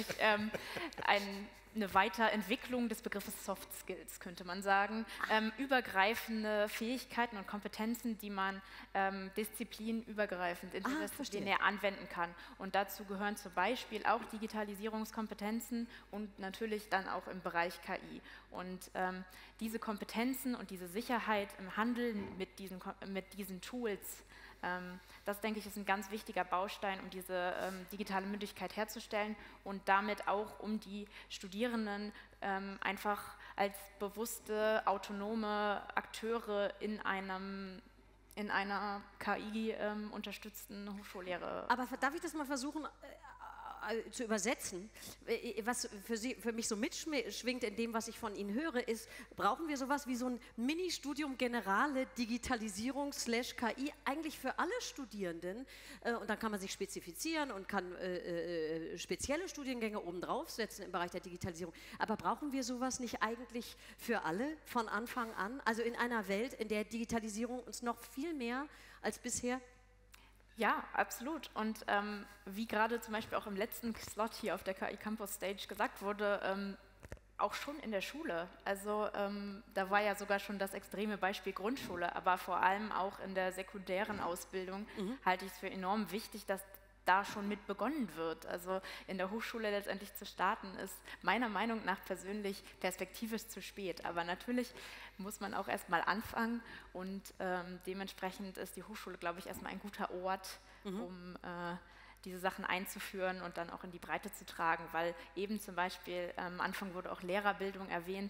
eine Weiterentwicklung des Begriffes Soft Skills, könnte man sagen. Übergreifende Fähigkeiten und Kompetenzen, die man disziplinübergreifend, interdisziplinär anwenden kann. Und dazu gehören zum Beispiel auch Digitalisierungskompetenzen und natürlich dann auch im Bereich KI. Und diese Kompetenzen und diese Sicherheit im Handeln mit diesen Tools, das, denke ich, ist ein ganz wichtiger Baustein, um diese digitale Mündigkeit herzustellen und damit auch, um die Studierenden einfach als bewusste, autonome Akteure in einer KI-unterstützten Hochschullehre. Aber darf ich das mal versuchen, zu übersetzen, was für mich so mitschwingt in dem, was ich von Ihnen höre, ist, brauchen wir sowas wie so ein Mini-Studium Generale Digitalisierung / KI eigentlich für alle Studierenden, und dann kann man sich spezifizieren und kann spezielle Studiengänge obendrauf setzen im Bereich der Digitalisierung. Aber brauchen wir sowas nicht eigentlich für alle von Anfang an? Also in einer Welt, in der Digitalisierung uns noch viel mehr als bisher. Ja, absolut. Und wie gerade zum Beispiel auch im letzten Slot hier auf der KI Campus Stage gesagt wurde, auch schon in der Schule. Also da war ja sogar schon das extreme Beispiel Grundschule, aber vor allem auch in der sekundären Ausbildung halte ich es für enorm wichtig, dass da schon mit begonnen wird. Also in der Hochschule letztendlich zu starten, ist meiner Meinung nach persönlich perspektivisch zu spät. Aber natürlich muss man auch erstmal anfangen und dementsprechend ist die Hochschule, glaube ich, erstmal ein guter Ort, um diese Sachen einzuführen und dann auch in die Breite zu tragen, weil eben zum Beispiel, am Anfang wurde auch Lehrerbildung erwähnt,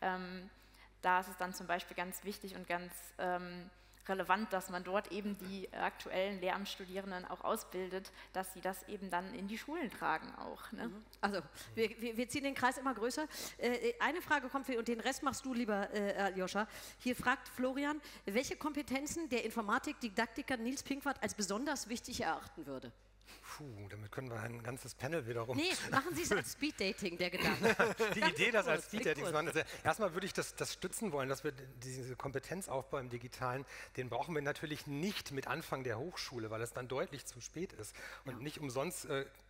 da ist es dann zum Beispiel ganz wichtig und ganz relevant, dass man dort eben die aktuellen Lehramtsstudierenden auch ausbildet, dass sie das eben dann in die Schulen tragen auch. Ne? Also wir ziehen den Kreis immer größer. Eine Frage kommt und den Rest machst du, lieber Aljoscha. Hier fragt Florian, welche Kompetenzen der Informatik-Didaktiker Nils Pinkwart als besonders wichtig erachten würde? Puh, damit können wir ein ganzes Panel wiederum... Nee, machen Sie es als Speeddating, der Gedanke. Die Idee, das als Speeddating zu machen, also erstmal würde ich das stützen wollen, dass wir diese Kompetenzaufbau im Digitalen, den brauchen wir natürlich nicht mit Anfang der Hochschule, weil es dann deutlich zu spät ist. Und nicht umsonst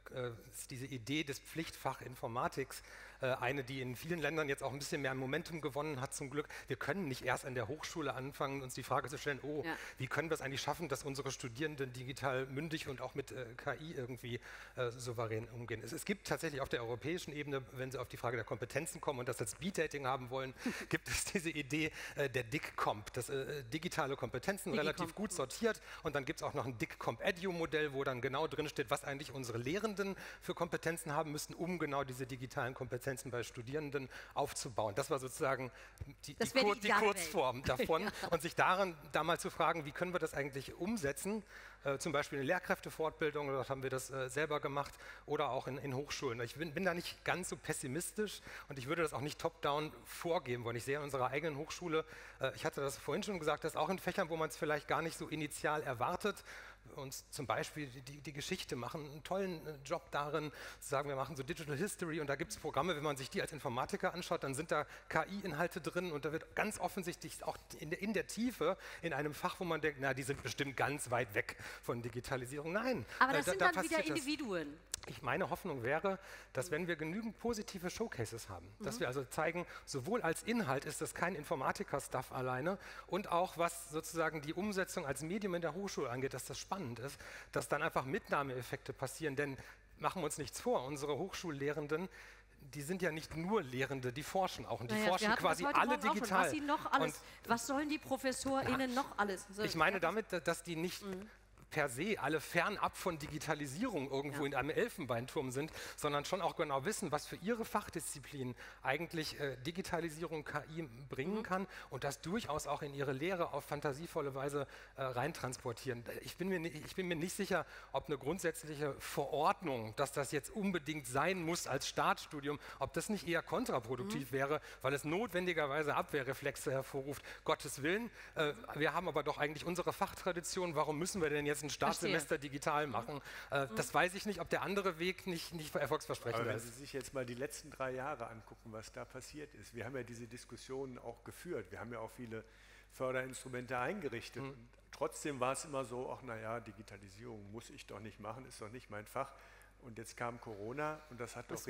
ist diese Idee des Pflichtfach Informatics eine, die in vielen Ländern jetzt auch ein bisschen mehr Momentum gewonnen hat, zum Glück. Wir können nicht erst an der Hochschule anfangen, uns die Frage zu stellen, wie können wir es eigentlich schaffen, dass unsere Studierenden digital mündig und auch mit KI irgendwie souverän umgehen. Es gibt tatsächlich auf der europäischen Ebene, wenn Sie auf die Frage der Kompetenzen kommen und das als Speed-Dating haben wollen, gibt es diese Idee der DIGCOMP, das digitale Kompetenzen relativ gut sortiert, und dann gibt es auch noch ein DIGCOMP-Edu-Modell, wo dann genau drin steht, was eigentlich unsere Lehrenden für Kompetenzen haben müssten, um genau diese digitalen Kompetenzen bei Studierenden aufzubauen. Das war sozusagen die Kurzform davon. Und sich da mal zu fragen, wie können wir das eigentlich umsetzen, zum Beispiel in Lehrkräftefortbildung, dort haben wir das selber gemacht, oder auch in Hochschulen. Ich bin da nicht ganz so pessimistisch und ich würde das auch nicht top-down vorgeben wollen. Ich sehe in unserer eigenen Hochschule, ich hatte das vorhin schon gesagt, dass auch in Fächern, wo man es vielleicht gar nicht so initial erwartet, uns zum Beispiel die Geschichte machen, einen tollen Job darin, sagen wir machen so Digital History, und da gibt es Programme, wenn man sich die als Informatiker anschaut, dann sind da KI-Inhalte drin und da wird ganz offensichtlich auch in der Tiefe in einem Fach, wo man denkt, na, die sind bestimmt ganz weit weg von Digitalisierung. Nein. Aber das sind dann wieder Individuen. Meine Hoffnung wäre, dass wenn wir genügend positive Showcases haben, dass wir also zeigen, sowohl als Inhalt ist das kein Informatiker-Stuff alleine, und auch was sozusagen die Umsetzung als Medium in der Hochschule angeht, dass das spannend ist, dass dann einfach Mitnahmeeffekte passieren, denn machen wir uns nichts vor, unsere Hochschullehrenden, die sind ja nicht nur Lehrende, die forschen auch, und die forschen quasi alle digital. Was, noch alles, was sollen die ProfessorInnen noch alles? Ich meine damit, dass die nicht per se alle fernab von Digitalisierung irgendwo in einem Elfenbeinturm sind, sondern schon auch genau wissen, was für ihre Fachdisziplin eigentlich Digitalisierung, KI bringen kann, und das durchaus auch in ihre Lehre auf fantasievolle Weise reintransportieren. Ich bin mir nicht sicher, ob eine grundsätzliche Verordnung, dass das jetzt unbedingt sein muss als Startstudium, ob das nicht eher kontraproduktiv wäre, weil es notwendigerweise Abwehrreflexe hervorruft. Gottes Willen, wir haben aber doch eigentlich unsere Fachtradition, warum müssen wir denn jetzt ein Startsemester digital machen? Das weiß ich nicht, ob der andere Weg nicht erfolgsversprechend ist. Aber wenn Sie sich jetzt mal die letzten 3 Jahre angucken, was da passiert ist, wir haben ja diese Diskussionen auch geführt, wir haben ja auch viele Förderinstrumente eingerichtet. Und trotzdem war es immer so, ach naja, Digitalisierung muss ich doch nicht machen, ist doch nicht mein Fach. Und jetzt kam Corona und das hat doch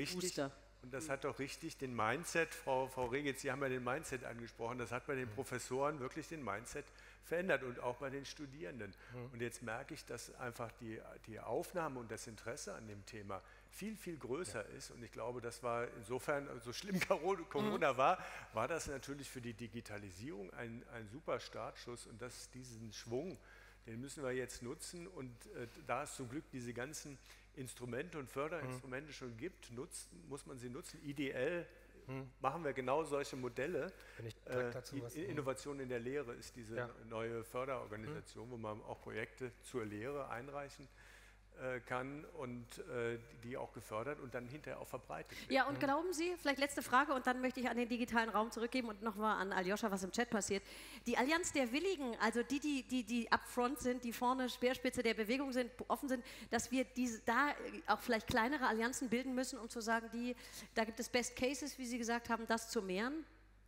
richtig den Mindset, Frau Regitz, Sie haben ja den Mindset angesprochen, das hat bei den Professoren wirklich den Mindset verändert und auch bei den Studierenden. Und jetzt merke ich, dass einfach die Aufnahme und das Interesse an dem Thema viel, viel größer ist. Und ich glaube, das war insofern, so schlimm Corona war das natürlich für die Digitalisierung ein super Startschuss. Und diesen Schwung, den müssen wir jetzt nutzen. Und da es zum Glück diese ganzen Instrumente und Förderinstrumente schon gibt, muss man sie nutzen. Ideell machen wir genau solche Modelle. Innovation in der Lehre ist diese neue Förderorganisation, wo man auch Projekte zur Lehre einreichen kann und die auch gefördert und dann hinterher auch verbreitet wird. Ja, und glauben Sie, vielleicht letzte Frage und dann möchte ich an den digitalen Raum zurückgeben und nochmal an Aljoscha, was im Chat passiert. Die Allianz der Willigen, also die upfront sind, die vorne Speerspitze der Bewegung sind, offen sind, dass wir da auch vielleicht kleinere Allianzen bilden müssen, um zu sagen, da gibt es Best Cases, wie Sie gesagt haben, das zu mehren?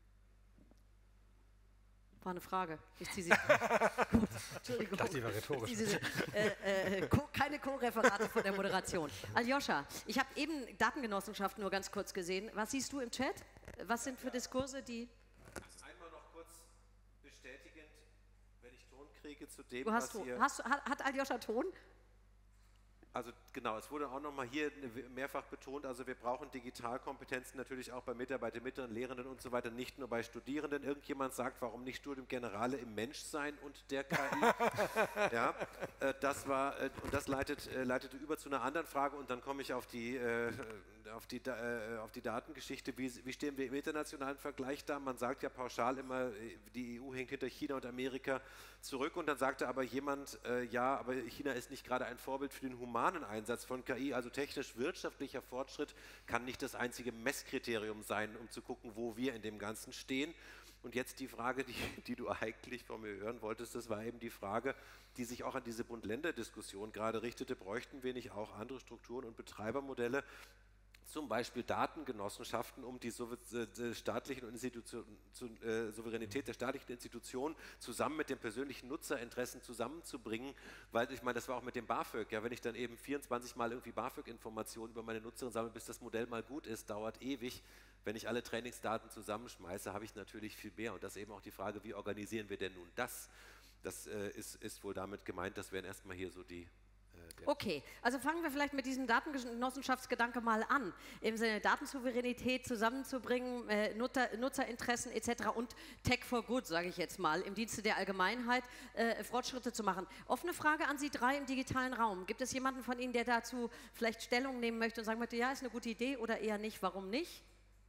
War eine Frage. Ich ziehe sie. Gut, Entschuldigung. Das war rhetorisch. Keine Co-Referate von der Moderation. Aljoscha, ich habe eben Datengenossenschaft nur ganz kurz gesehen. Was siehst du im Chat? Was sind für Diskurse, die... Einmal noch kurz bestätigend, wenn ich Ton kriege zu dem, was ihr... Hat Aljoscha Ton? Also genau, es wurde auch nochmal hier mehrfach betont, also wir brauchen Digitalkompetenzen natürlich auch bei Mitarbeitern, Lehrenden und so weiter, nicht nur bei Studierenden. Irgendjemand sagt, warum nicht Studium Generale im Menschsein und der KI? Ja, das leitete über zu einer anderen Frage und dann komme ich auf die Datengeschichte. Wie stehen wir im internationalen Vergleich da? Man sagt ja pauschal immer, die EU hängt hinter China und Amerika zurück und dann sagte aber jemand, ja, aber China ist nicht gerade ein Vorbild für den humanen Einsatz von KI, also technisch-wirtschaftlicher Fortschritt kann nicht das einzige Messkriterium sein, um zu gucken, wo wir in dem Ganzen stehen. Und jetzt die Frage, die du eigentlich von mir hören wolltest, das war eben die Frage, die sich auch an diese Bund-Länder-Diskussion gerade richtete, bräuchten wir nicht auch andere Strukturen und Betreibermodelle, zum Beispiel Datengenossenschaften, um die staatlichen Souveränität der staatlichen Institutionen zusammen mit den persönlichen Nutzerinteressen zusammenzubringen, weil ich meine, das war auch mit dem BAföG, ja, wenn ich dann eben 24 Mal irgendwie BAföG-Informationen über meine Nutzerin sammle, bis das Modell mal gut ist, dauert ewig. Wenn ich alle Trainingsdaten zusammenschmeiße, habe ich natürlich viel mehr und das ist eben auch die Frage, wie organisieren wir denn nun das? Das ist wohl damit gemeint, das wären erstmal hier so die... Okay, also fangen wir vielleicht mit diesem Datengenossenschaftsgedanke mal an, im Sinne Datensouveränität zusammenzubringen, Nutzerinteressen etc. und Tech for Good, sage ich jetzt mal, im Dienste der Allgemeinheit Fortschritte zu machen. Offene Frage an Sie drei im digitalen Raum. Gibt es jemanden von Ihnen, der dazu vielleicht Stellung nehmen möchte und sagen möchte, ja, ist eine gute Idee oder eher nicht, warum nicht?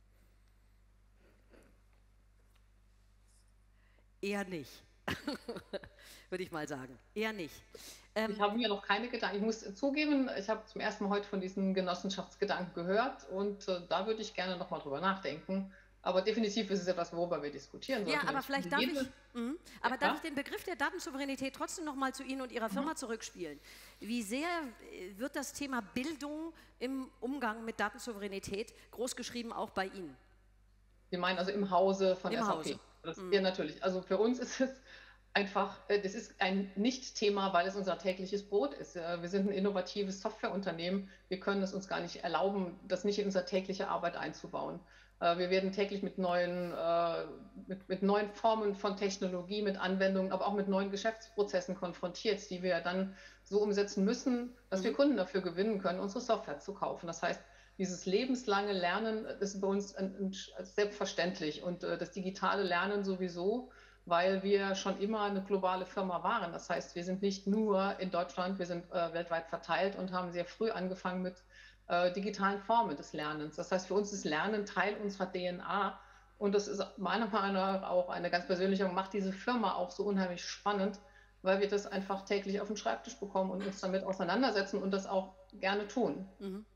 Eher nicht, würde ich mal sagen. Eher nicht. Ich habe mir noch keine Gedanken. Ich muss zugeben, ich habe zum ersten Mal heute von diesen Genossenschaftsgedanken gehört und da würde ich gerne nochmal drüber nachdenken. Aber definitiv ist es etwas, worüber wir diskutieren sollten. Ja, aber vielleicht darf ich den Begriff der Datensouveränität trotzdem nochmal zu Ihnen und Ihrer Firma zurückspielen. Wie sehr wird das Thema Bildung im Umgang mit Datensouveränität großgeschrieben auch bei Ihnen? Sie meinen also im Hause von SAP? Das ist natürlich. Also für uns ist es einfach, das ist ein Nicht-Thema, weil es unser tägliches Brot ist. Wir sind ein innovatives Softwareunternehmen. Wir können es uns gar nicht erlauben, das nicht in unsere tägliche Arbeit einzubauen. Wir werden täglich mit neuen Formen von Technologie, mit Anwendungen, aber auch mit neuen Geschäftsprozessen konfrontiert, die wir dann so umsetzen müssen, dass wir Kunden dafür gewinnen können, unsere Software zu kaufen. Das heißt, dieses lebenslange Lernen ist bei uns selbstverständlich und das digitale Lernen sowieso, weil wir schon immer eine globale Firma waren. Das heißt, wir sind nicht nur in Deutschland, wir sind weltweit verteilt und haben sehr früh angefangen mit digitalen Formen des Lernens. Das heißt, für uns ist Lernen Teil unserer DNA und das ist meiner Meinung nach auch eine ganz persönliche, macht diese Firma auch so unheimlich spannend, weil wir das einfach täglich auf den Schreibtisch bekommen und uns damit auseinandersetzen und das auch gerne tun.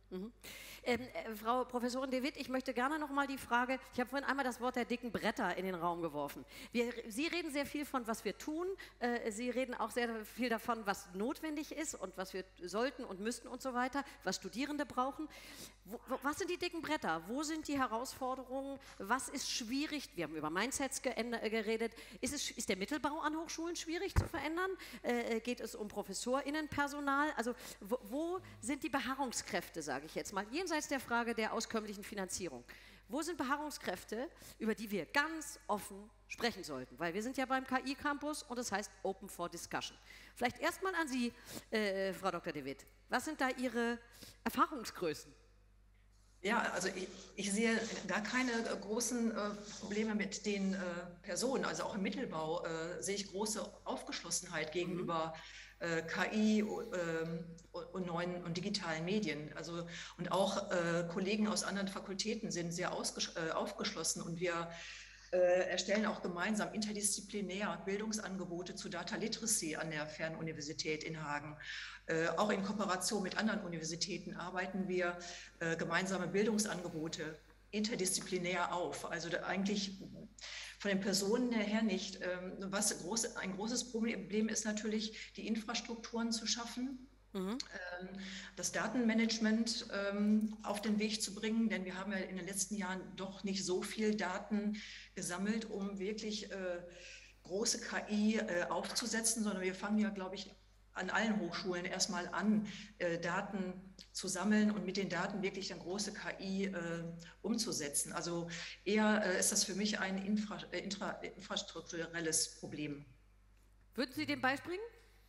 Frau Professorin de Witt, ich möchte gerne noch mal die Frage, ich habe vorhin einmal das Wort der dicken Bretter in den Raum geworfen. Sie reden sehr viel von, was wir tun, Sie reden auch sehr viel davon, was notwendig ist und was wir sollten und müssten und so weiter, was Studierende brauchen. Was sind die dicken Bretter? Wo sind die Herausforderungen? Was ist schwierig? Wir haben über Mindsets geredet. Ist der Mittelbau an Hochschulen schwierig zu verändern? Geht es um ProfessorInnenpersonal? Also wo sind die Beharrungskräfte, sage ich jetzt mal, jenseits der Frage der auskömmlichen Finanzierung? Wo sind Beharrungskräfte, über die wir ganz offen sprechen sollten? Weil wir sind ja beim KI-Campus und das heißt Open for Discussion. Vielleicht erstmal an Sie, Frau Dr. de Witt. Was sind da Ihre Erfahrungsgrößen? Ja, also ich sehe gar keine großen Probleme mit den Personen. Also auch im Mittelbau sehe ich große Aufgeschlossenheit gegenüber KI und neuen und digitalen Medien. Also, und auch Kollegen aus anderen Fakultäten sind sehr aufgeschlossen und wir erstellen auch gemeinsam interdisziplinär Bildungsangebote zu Data Literacy an der Fernuniversität in Hagen. Auch in Kooperation mit anderen Universitäten arbeiten wir gemeinsame Bildungsangebote interdisziplinär auf. Also eigentlich von den Personen her nicht. Ein großes Problem ist natürlich, die Infrastrukturen zu schaffen, das Datenmanagement auf den Weg zu bringen, denn wir haben ja in den letzten Jahren doch nicht so viel Daten gesammelt, um wirklich große KI aufzusetzen, sondern wir fangen ja, glaube ich, an allen Hochschulen erstmal an, Daten zu sammeln und mit den Daten wirklich dann große KI umzusetzen. Also eher ist das für mich ein infrastrukturelles Problem. Würden Sie dem beispringen?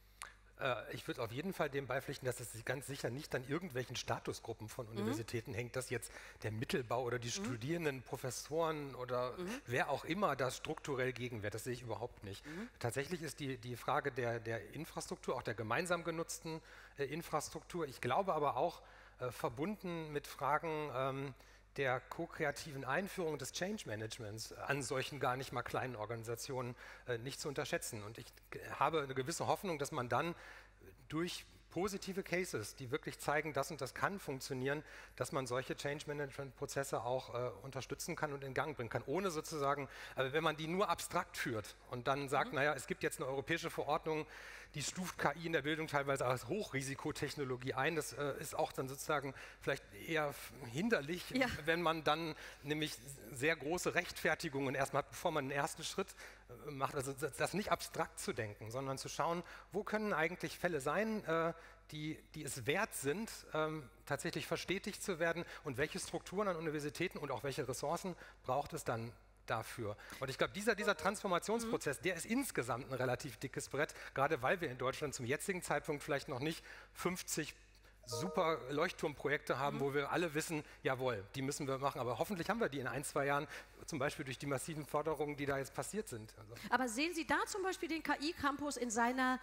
Ich würde auf jeden Fall dem beipflichten, dass es ganz sicher nicht an irgendwelchen Statusgruppen von Universitäten hängt, dass jetzt der Mittelbau oder die Studierenden, Professoren oder wer auch immer da strukturell gegenwehrt. Das sehe ich überhaupt nicht. Tatsächlich ist die Frage der Infrastruktur, auch der gemeinsam genutzten Infrastruktur, ich glaube aber auch verbunden mit Fragen der ko-kreativen Einführung des Change Managements an solchen gar nicht mal kleinen Organisationen nicht zu unterschätzen. Und ich habe eine gewisse Hoffnung, dass man dann durch positive Cases, die wirklich zeigen, das und das kann funktionieren, dass man solche Change-Management-Prozesse auch unterstützen kann und in Gang bringen kann, ohne sozusagen, wenn man die nur abstrakt führt und dann sagt, naja, es gibt jetzt eine europäische Verordnung, die stuft KI in der Bildung teilweise als Hochrisikotechnologie ein. Das ist auch dann sozusagen vielleicht eher hinderlich, wenn man dann nämlich sehr große Rechtfertigungen erstmal hat, bevor man den ersten Schritt macht. Also das nicht abstrakt zu denken, sondern zu schauen, wo können eigentlich Fälle sein, die es wert sind, tatsächlich verstetigt zu werden und welche Strukturen an Universitäten und auch welche Ressourcen braucht es dann dafür. Und ich glaube, dieser Transformationsprozess, der ist insgesamt ein relativ dickes Brett, gerade weil wir in Deutschland zum jetzigen Zeitpunkt vielleicht noch nicht 50 super Leuchtturmprojekte haben, wo wir alle wissen, jawohl, die müssen wir machen, aber hoffentlich haben wir die in 1, 2 Jahren, zum Beispiel durch die massiven Förderungen, die da jetzt passiert sind. Also. Aber sehen Sie da zum Beispiel den KI-Campus in seiner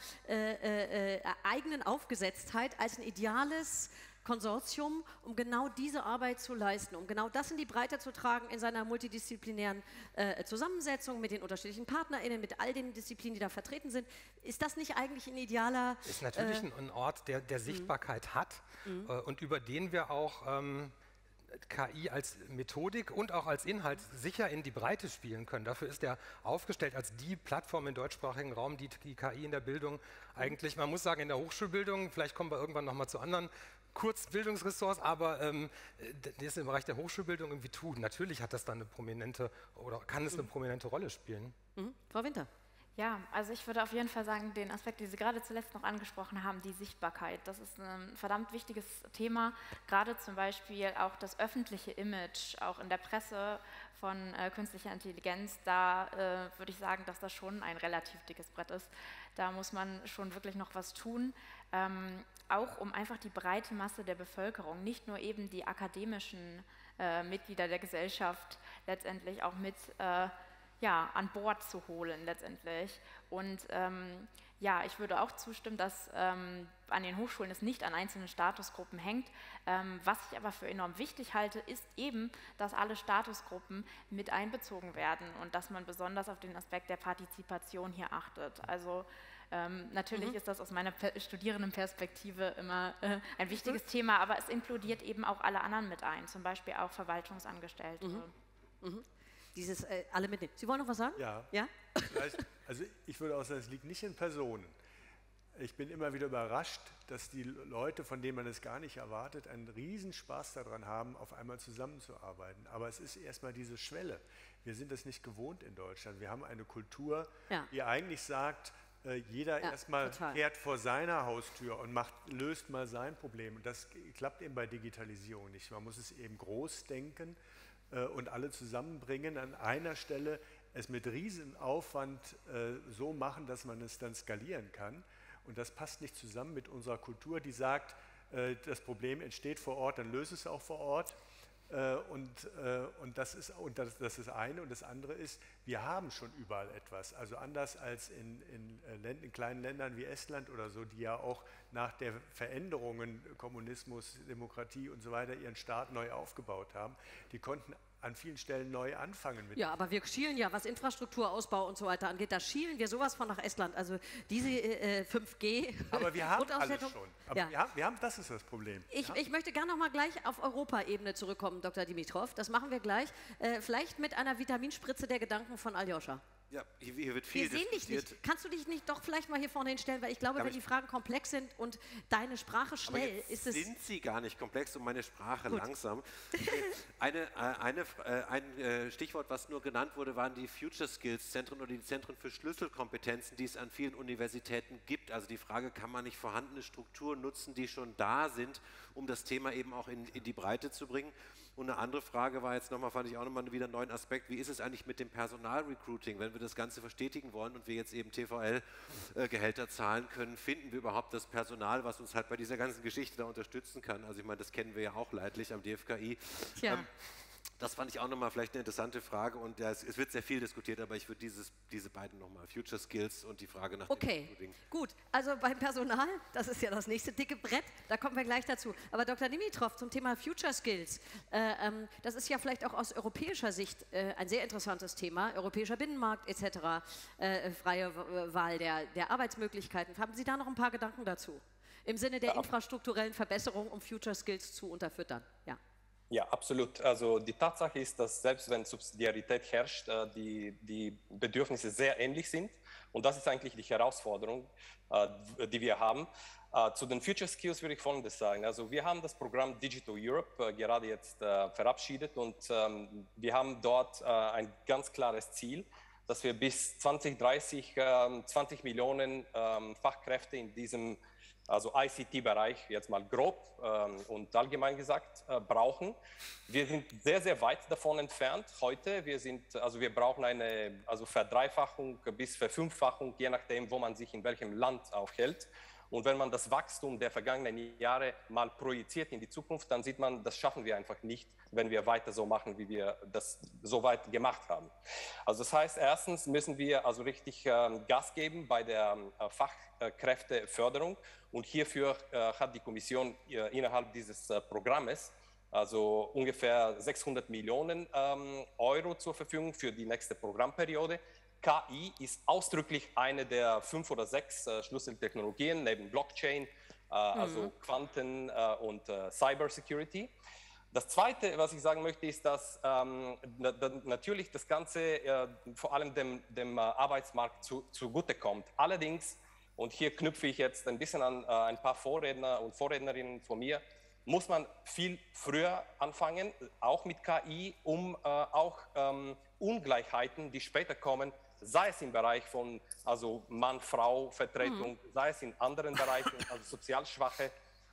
eigenen Aufgesetztheit als ein ideales Konsortium, um genau diese Arbeit zu leisten, um genau das in die Breite zu tragen in seiner multidisziplinären Zusammensetzung mit den unterschiedlichen PartnerInnen, mit all den Disziplinen, die da vertreten sind. Ist das nicht eigentlich ein idealer... Ist natürlich ein Ort, der Sichtbarkeit hat und über den wir auch KI als Methodik und auch als Inhalt sicher in die Breite spielen können. Dafür ist er aufgestellt als die Plattform im deutschsprachigen Raum, die KI in der Bildung eigentlich, man muss sagen, in der Hochschulbildung, vielleicht kommen wir irgendwann nochmal zu anderen Kurzbildungsressorts, aber das im Bereich der Hochschulbildung irgendwie tun. Natürlich hat das dann eine prominente oder kann es eine prominente Rolle spielen. Frau Winter. Ja, also ich würde auf jeden Fall sagen, den Aspekt, den Sie gerade zuletzt noch angesprochen haben, die Sichtbarkeit, das ist ein verdammt wichtiges Thema, gerade zum Beispiel auch das öffentliche Image, auch in der Presse von künstlicher Intelligenz, da würde ich sagen, dass das schon ein relativ dickes Brett ist. Da muss man schon wirklich noch was tun, auch um einfach die breite Masse der Bevölkerung, nicht nur eben die akademischen Mitglieder der Gesellschaft letztendlich auch mit an Bord zu holen letztendlich. Und ich würde auch zustimmen, dass an den Hochschulen es nicht an einzelnen Statusgruppen hängt. Was ich aber für enorm wichtig halte, ist eben, dass alle Statusgruppen mit einbezogen werden und dass man besonders auf den Aspekt der Partizipation hier achtet. Also natürlich ist das aus meiner Studierendenperspektive immer ein wichtiges Thema, aber es inkludiert eben auch alle anderen mit ein, zum Beispiel auch Verwaltungsangestellte. Dieses alle mitnehmen. Sie wollen noch was sagen? Ja. Also ich würde auch sagen, es liegt nicht in Personen. Ich bin immer wieder überrascht, dass die Leute, von denen man es gar nicht erwartet, einen Riesenspaß daran haben, auf einmal zusammenzuarbeiten. Aber es ist erstmal diese Schwelle. Wir sind das nicht gewohnt in Deutschland. Wir haben eine Kultur, die eigentlich sagt, jeder erstmal kehrt vor seiner Haustür und löst mal sein Problem. Und das klappt eben bei Digitalisierung nicht. Man muss es eben groß denken und alle zusammenbringen an einer Stelle, es mit Riesenaufwand so machen, dass man es dann skalieren kann. Und das passt nicht zusammen mit unserer Kultur, die sagt, das Problem entsteht vor Ort, dann löse es auch vor Ort. Das ist das eine. Und das andere ist, wir haben schon überall etwas. Also anders als in kleinen Ländern wie Estland oder so, die ja auch nach der Veränderungen, Kommunismus, Demokratie und so weiter, ihren Staat neu aufgebaut haben. Die konnten an vielen Stellen neu anfangen mit. Ja, aber wir schielen ja, was Infrastrukturausbau und so weiter angeht, da schielen wir sowas von nach Estland. Also diese 5G. Aber wir haben alles schon. Aber ja. wir haben, das ist das Problem. Ich möchte gerne noch mal gleich auf Europaebene zurückkommen, Dr. Dimitrov. Das machen wir gleich. Vielleicht mit einer Vitaminspritze der Gedanken von Aljoscha. Ja, hier wird viel Wir sehen dich nicht. Kannst du dich nicht doch vielleicht mal hier vorne hinstellen? Weil ich glaube, wenn die Fragen komplex sind und deine Sprache schnell, ist es... sind sie gar nicht komplex und meine Sprache langsam. Ein Stichwort, was nur genannt wurde, waren die Future Skills Zentren oder die Zentren für Schlüsselkompetenzen, die es an vielen Universitäten gibt. Also die Frage, kann man nicht vorhandene Strukturen nutzen, die schon da sind, um das Thema eben auch in die Breite zu bringen? Und eine andere Frage war jetzt nochmal, fand ich auch nochmal wieder einen neuen Aspekt, wie ist es eigentlich mit dem Personalrecruiting, wenn wir das Ganze verstetigen wollen und wir jetzt eben TVL-Gehälter zahlen können, finden wir überhaupt das Personal, was uns halt bei dieser ganzen Geschichte da unterstützen kann? Also ich meine, das kennen wir ja auch leidlich am DFKI. Tja. Das fand ich auch nochmal vielleicht eine interessante Frage und ja, es wird sehr viel diskutiert, aber ich würde diese beiden nochmal, Future Skills und die Frage nach dem Recruiting. Gut, also beim Personal, das ist ja das nächste dicke Brett, da kommen wir gleich dazu. Aber Dr. Dimitrov, zum Thema Future Skills, das ist ja vielleicht auch aus europäischer Sicht ein sehr interessantes Thema, europäischer Binnenmarkt etc., freie Wahl der Arbeitsmöglichkeiten. Haben Sie da noch ein paar Gedanken dazu? Im Sinne der infrastrukturellen Verbesserung, um Future Skills zu unterfüttern? Ja. Ja, absolut. Also die Tatsache ist, dass selbst wenn Subsidiarität herrscht, die Bedürfnisse sehr ähnlich sind. Und das ist eigentlich die Herausforderung, die wir haben. Zu den Future Skills würde ich Folgendes sagen. Also wir haben das Programm Digital Europe gerade jetzt verabschiedet und wir haben dort ein ganz klares Ziel, dass wir bis 2030 20 Millionen Fachkräfte in diesem ICT-Bereich, jetzt mal grob und allgemein gesagt, brauchen. Wir sind sehr, sehr weit davon entfernt heute. Wir brauchen eine Verdreifachung bis Verfünffachung, je nachdem, wo man sich in welchem Land aufhält. Und wenn man das Wachstum der vergangenen Jahre mal projiziert in die Zukunft, dann sieht man, das schaffen wir einfach nicht, wenn wir weiter so machen, wie wir das so weit gemacht haben. Also das heißt, erstens müssen wir also richtig Gas geben bei der Fachkräfteförderung. Und hierfür hat die Kommission innerhalb dieses Programmes also ungefähr 600 Millionen Euro zur Verfügung für die nächste Programmperiode. KI ist ausdrücklich eine der 5 oder 6 Schlüsseltechnologien neben Blockchain, also Quanten und Cybersecurity. Das Zweite, was ich sagen möchte, ist, dass natürlich das Ganze vor allem dem Arbeitsmarkt zugutekommt. Allerdings, und hier knüpfe ich jetzt ein bisschen an ein paar Vorredner und Vorrednerinnen von mir, muss man viel früher anfangen, auch mit KI, um auch Ungleichheiten, die später kommen, sei es im Bereich von Mann-Frau-Vertretung, sei es in anderen Bereichen, also sozial Schwache.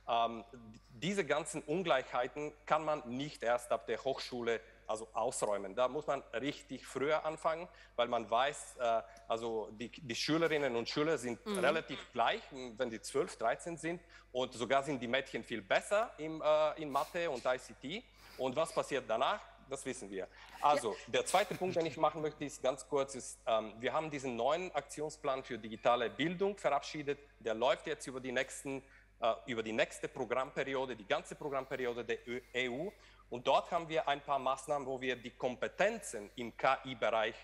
Diese ganzen Ungleichheiten kann man nicht erst ab der Hochschule ausräumen. Da muss man richtig früher anfangen, weil man weiß, die Schülerinnen und Schüler sind relativ gleich, wenn die 12, 13 sind und sogar sind die Mädchen viel besser in Mathe und ICT. Und was passiert danach? Das wissen wir. Also, der zweite Punkt, den ich machen möchte, ist ganz kurz, wir haben diesen neuen Aktionsplan für digitale Bildung verabschiedet. Der läuft jetzt über die nächste Programmperiode, die ganze Programmperiode der EU. Und dort haben wir ein paar Maßnahmen, wo wir die Kompetenzen im KI-Bereich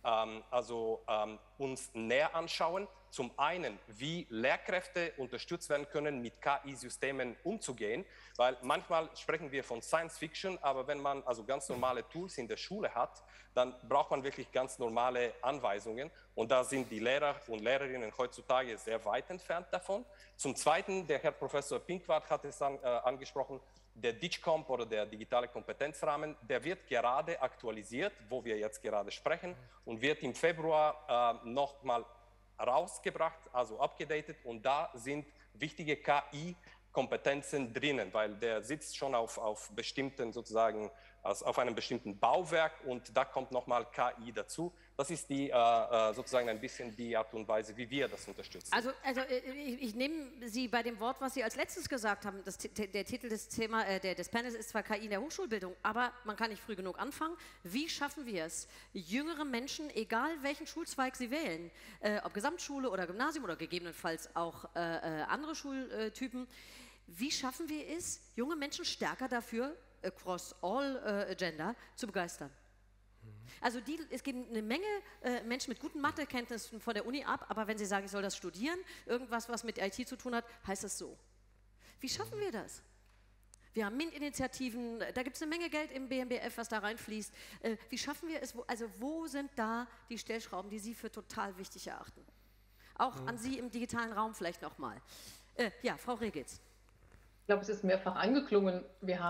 uns näher anschauen. Zum einen, wie Lehrkräfte unterstützt werden können, mit KI-Systemen umzugehen, weil manchmal sprechen wir von Science Fiction, aber wenn man ganz normale Tools in der Schule hat, dann braucht man wirklich ganz normale Anweisungen und da sind die Lehrer und Lehrerinnen heutzutage sehr weit entfernt davon. Zum Zweiten, der Herr Professor Pinkwart hat es angesprochen, der DigComp oder der digitale Kompetenzrahmen, der wird gerade aktualisiert, wo wir jetzt gerade sprechen und wird im Februar nochmal rausgebracht, also abgedatet und da sind wichtige KI-Kompetenzen drinnen, weil der sitzt schon auf bestimmten sozusagen, auf einem bestimmten Bauwerk und da kommt nochmal KI dazu. Das ist die, sozusagen ein bisschen die Art und Weise, wie wir das unterstützen. Also ich nehme Sie bei dem Wort, was Sie als letztes gesagt haben. Der Titel des Panels ist zwar KI in der Hochschulbildung, aber man kann nicht früh genug anfangen. Wie schaffen wir es, jüngere Menschen, egal welchen Schulzweig sie wählen, ob Gesamtschule oder Gymnasium oder gegebenenfalls auch andere Schultypen, wie schaffen wir es, junge Menschen stärker dafür, across all gender, zu begeistern? Also es gibt eine Menge Menschen mit guten Mathekenntnissen von der Uni ab, aber wenn sie sagen, ich soll das studieren, irgendwas, was mit IT zu tun hat, heißt es so. Wie schaffen wir das? Wir haben MINT-Initiativen, da gibt es eine Menge Geld im BMBF, was da reinfließt. Wie schaffen wir es, wo sind da die Stellschrauben, die Sie für total wichtig erachten? Auch an Sie im digitalen Raum vielleicht nochmal. Ja, Frau Regitz. Ich glaube, es ist mehrfach angeklungen.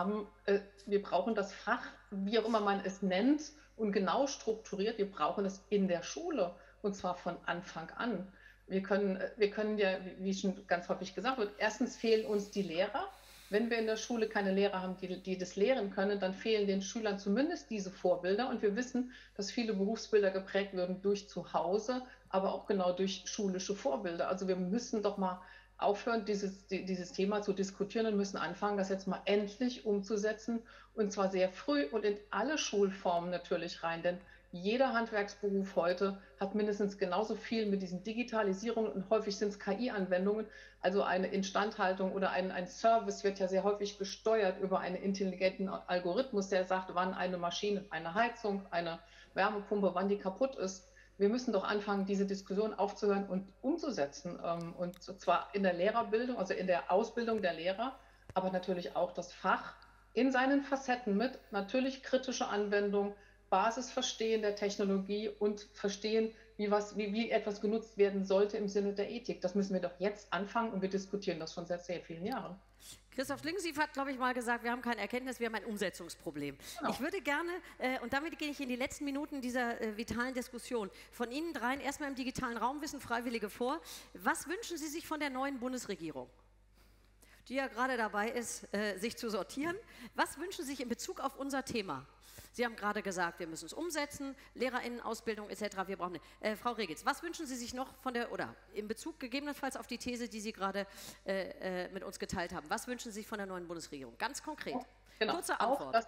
Wir brauchen das Fach, wie auch immer man es nennt, und genau strukturiert. Wir brauchen es in der Schule, und zwar von Anfang an. Wir können ja, wie schon ganz häufig gesagt wird, erstens fehlen uns die Lehrer. Wenn wir in der Schule keine Lehrer haben, die das lehren können, dann fehlen den Schülern zumindest diese Vorbilder. Und wir wissen, dass viele Berufsbilder geprägt werden durch Zuhause, aber auch genau durch schulische Vorbilder. Also wir müssen doch mal aufhören, dieses Thema zu diskutieren und müssen anfangen, das jetzt mal endlich umzusetzen, und zwar sehr früh und in alle Schulformen natürlich rein, denn jeder Handwerksberuf heute hat mindestens genauso viel mit diesen Digitalisierungen, und häufig sind es KI-Anwendungen, also eine Instandhaltung oder ein Service wird ja sehr häufig gesteuert über einen intelligenten Algorithmus, der sagt, wann eine Maschine, eine Heizung, eine Wärmepumpe, wann die kaputt ist. Wir müssen doch anfangen, diese Diskussion aufzuhören und umzusetzen. Und zwar in der Lehrerbildung, also in der Ausbildung der Lehrer, aber natürlich auch das Fach in seinen Facetten mit natürlich kritische Anwendung, Basisverstehen der Technologie und Verstehen, wie etwas genutzt werden sollte im Sinne der Ethik. Das müssen wir doch jetzt anfangen, und wir diskutieren das schon seit sehr vielen Jahren. Christoph Schlingensief hat, glaube ich, mal gesagt, wir haben keine Erkenntnis, wir haben ein Umsetzungsproblem. Genau. Ich würde gerne, und damit gehe ich in die letzten Minuten dieser vitalen Diskussion, von Ihnen dreien erstmal im digitalen Raum wissen Freiwillige vor. Was wünschen Sie sich von der neuen Bundesregierung, die ja gerade dabei ist, sich zu sortieren? Was wünschen Sie sich in Bezug auf unser Thema? Sie haben gerade gesagt, wir müssen es umsetzen, LehrerInnenausbildung etc. Wir brauchen Frau Regitz, was wünschen Sie sich noch oder in Bezug gegebenenfalls auf die These, die Sie gerade mit uns geteilt haben, was wünschen Sie sich von der neuen Bundesregierung? Ganz konkret, genau. Kurze Antwort.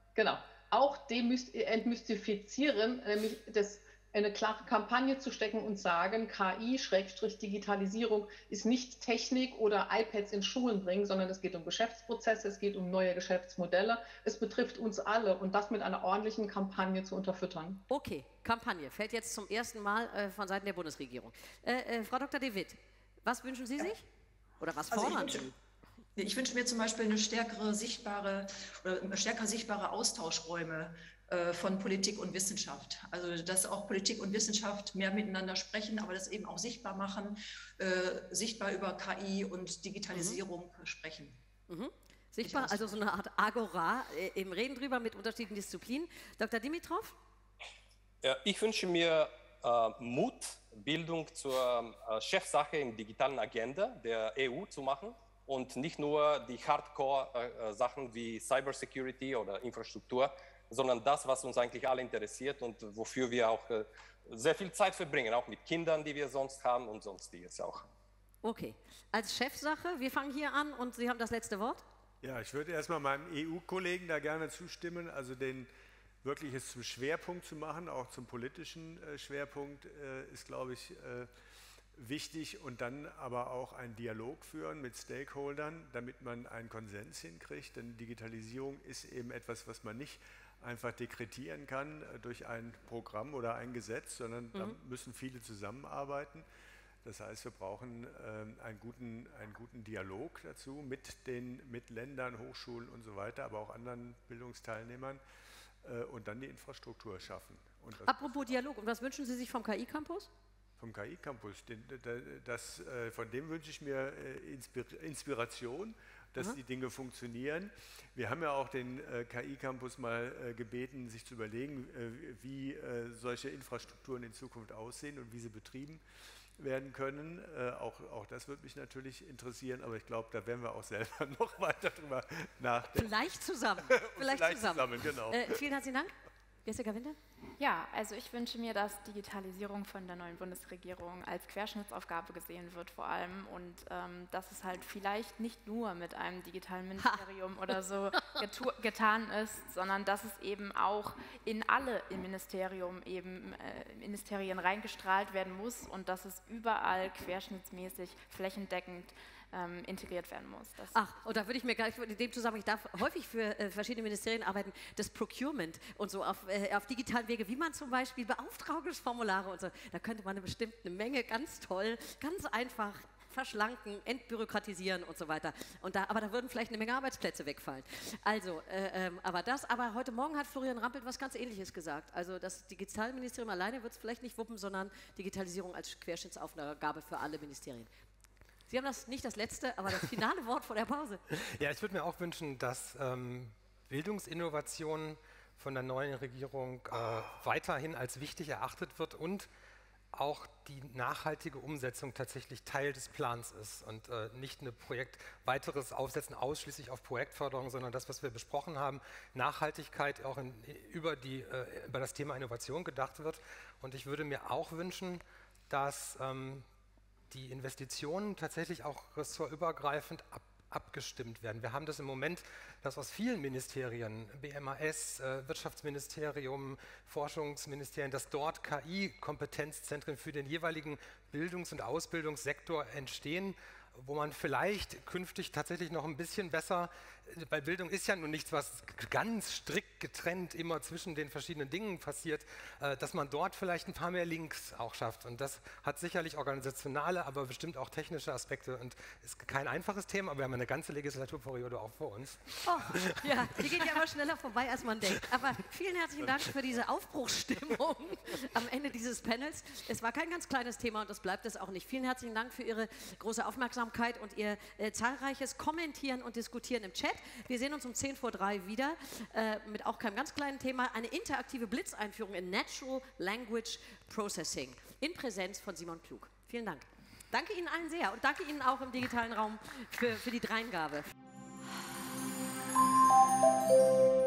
Auch entmystifizieren, nämlich eine klare Kampagne zu stecken und sagen, KI/Digitalisierung ist nicht Technik oder iPads in Schulen bringen, sondern es geht um Geschäftsprozesse, es geht um neue Geschäftsmodelle. Es betrifft uns alle, und das mit einer ordentlichen Kampagne zu unterfüttern. Okay, Kampagne fällt jetzt zum ersten Mal von Seiten der Bundesregierung. Frau Dr. de Witt, was wünschen Sie sich? Oder was fordern Sie? Ich wünsche mir zum Beispiel eine stärkere sichtbare Austauschräume von Politik und Wissenschaft. Also dass auch Politik und Wissenschaft mehr miteinander sprechen, aber das eben auch sichtbar machen, sichtbar über KI und Digitalisierung sprechen. Sichtbar, also so eine Art Agora, im Reden drüber mit unterschiedlichen Disziplinen. Dr. Dimitrov? Ja, ich wünsche mir Mut, Bildung zur Chefsache im digitalen Agenda der EU zu machen. Und nicht nur die Hardcore-Sachen wie Cybersecurity oder Infrastruktur, sondern das, was uns eigentlich alle interessiert und wofür wir auch sehr viel Zeit verbringen, auch mit Kindern, die wir sonst haben und sonstiges auch. Okay, als Chefsache, wir fangen hier an und Sie haben das letzte Wort. Ja, ich würde erstmal meinem EU-Kollegen da gerne zustimmen, also den wirklich es zum Schwerpunkt zu machen, auch zum politischen Schwerpunkt ist, glaube ich, wichtig, und dann aber auch einen Dialog führen mit Stakeholdern, damit man einen Konsens hinkriegt, denn Digitalisierung ist eben etwas, was man nicht einfach dekretieren kann durch ein Programm oder ein Gesetz, sondern da müssen viele zusammenarbeiten. Das heißt, wir brauchen einen guten Dialog dazu mit Ländern, Hochschulen und so weiter, aber auch anderen Bildungsteilnehmern, und dann die Infrastruktur schaffen. Apropos Dialog, und was wünschen Sie sich vom KI-Campus? Vom KI-Campus, von dem wünsche ich mir Inspiration, dass die Dinge funktionieren. Wir haben ja auch den KI-Campus mal gebeten, sich zu überlegen, wie solche Infrastrukturen in Zukunft aussehen und wie sie betrieben werden können. Auch das würde mich natürlich interessieren, aber ich glaube, da werden wir auch selber noch weiter drüber nachdenken. Vielleicht zusammen. Vielleicht zusammen, genau. Vielen herzlichen Dank. Jessica Winter? Ja, also ich wünsche mir, dass Digitalisierung von der neuen Bundesregierung als Querschnittsaufgabe gesehen wird vor allem und dass es halt vielleicht nicht nur mit einem digitalen Ministerium oder so getan ist, sondern dass es eben auch in alle Ministerien reingestrahlt werden muss und dass es überall querschnittsmäßig flächendeckend integriert werden muss. Und da würde ich mir gleich in dem Zusammenhang, ich darf häufig für verschiedene Ministerien arbeiten, das Procurement und so auf digitalen Wege, wie man zum Beispiel Beauftragungsformulare und so, da könnte man bestimmt eine Menge ganz toll, ganz einfach verschlanken, entbürokratisieren und so weiter. Aber da würden vielleicht eine Menge Arbeitsplätze wegfallen. Also, aber heute Morgen hat Florian Rampelt was ganz Ähnliches gesagt. Also das Digitalministerium alleine wird es vielleicht nicht wuppen, sondern Digitalisierung als Querschnittsaufgabe für alle Ministerien. Sie haben nicht das letzte, aber das finale Wort vor der Pause. Ja, ich würde mir auch wünschen, dass Bildungsinnovation von der neuen Regierung weiterhin als wichtig erachtet wird und auch die nachhaltige Umsetzung tatsächlich Teil des Plans ist und nicht weiteres Aufsetzen ausschließlich auf Projektförderung, sondern das, was wir besprochen haben, Nachhaltigkeit auch über das Thema Innovation gedacht wird. Und ich würde mir auch wünschen, dass die Investitionen tatsächlich auch ressortübergreifend abgestimmt werden. Wir haben das im Moment, dass aus vielen Ministerien, BMAS, Wirtschaftsministerium, Forschungsministerien, dass dort KI-Kompetenzzentren für den jeweiligen Bildungs- und Ausbildungssektor entstehen, wo man vielleicht künftig tatsächlich noch ein bisschen besser, weil Bildung ist ja nun nichts, was ganz strikt getrennt immer zwischen den verschiedenen Dingen passiert, dass man dort vielleicht ein paar mehr Links auch schafft. Und das hat sicherlich organisationale, aber bestimmt auch technische Aspekte und ist kein einfaches Thema, aber wir haben eine ganze Legislaturperiode auch vor uns. Oh, ja, die geht ja immer schneller vorbei, als man denkt. Aber vielen herzlichen Dank für diese Aufbruchsstimmung am Ende dieses Panels. Es war kein ganz kleines Thema und das bleibt es auch nicht. Vielen herzlichen Dank für Ihre große Aufmerksamkeit und Ihr zahlreiches Kommentieren und Diskutieren im Chat. Wir sehen uns um 2:10 wieder mit auch keinem ganz kleinen Thema, eine interaktive Blitzeinführung in Natural Language Processing in Präsenz von Simon Klug. Vielen Dank. Danke Ihnen allen sehr und danke Ihnen auch im digitalen Raum für die Dreingabe.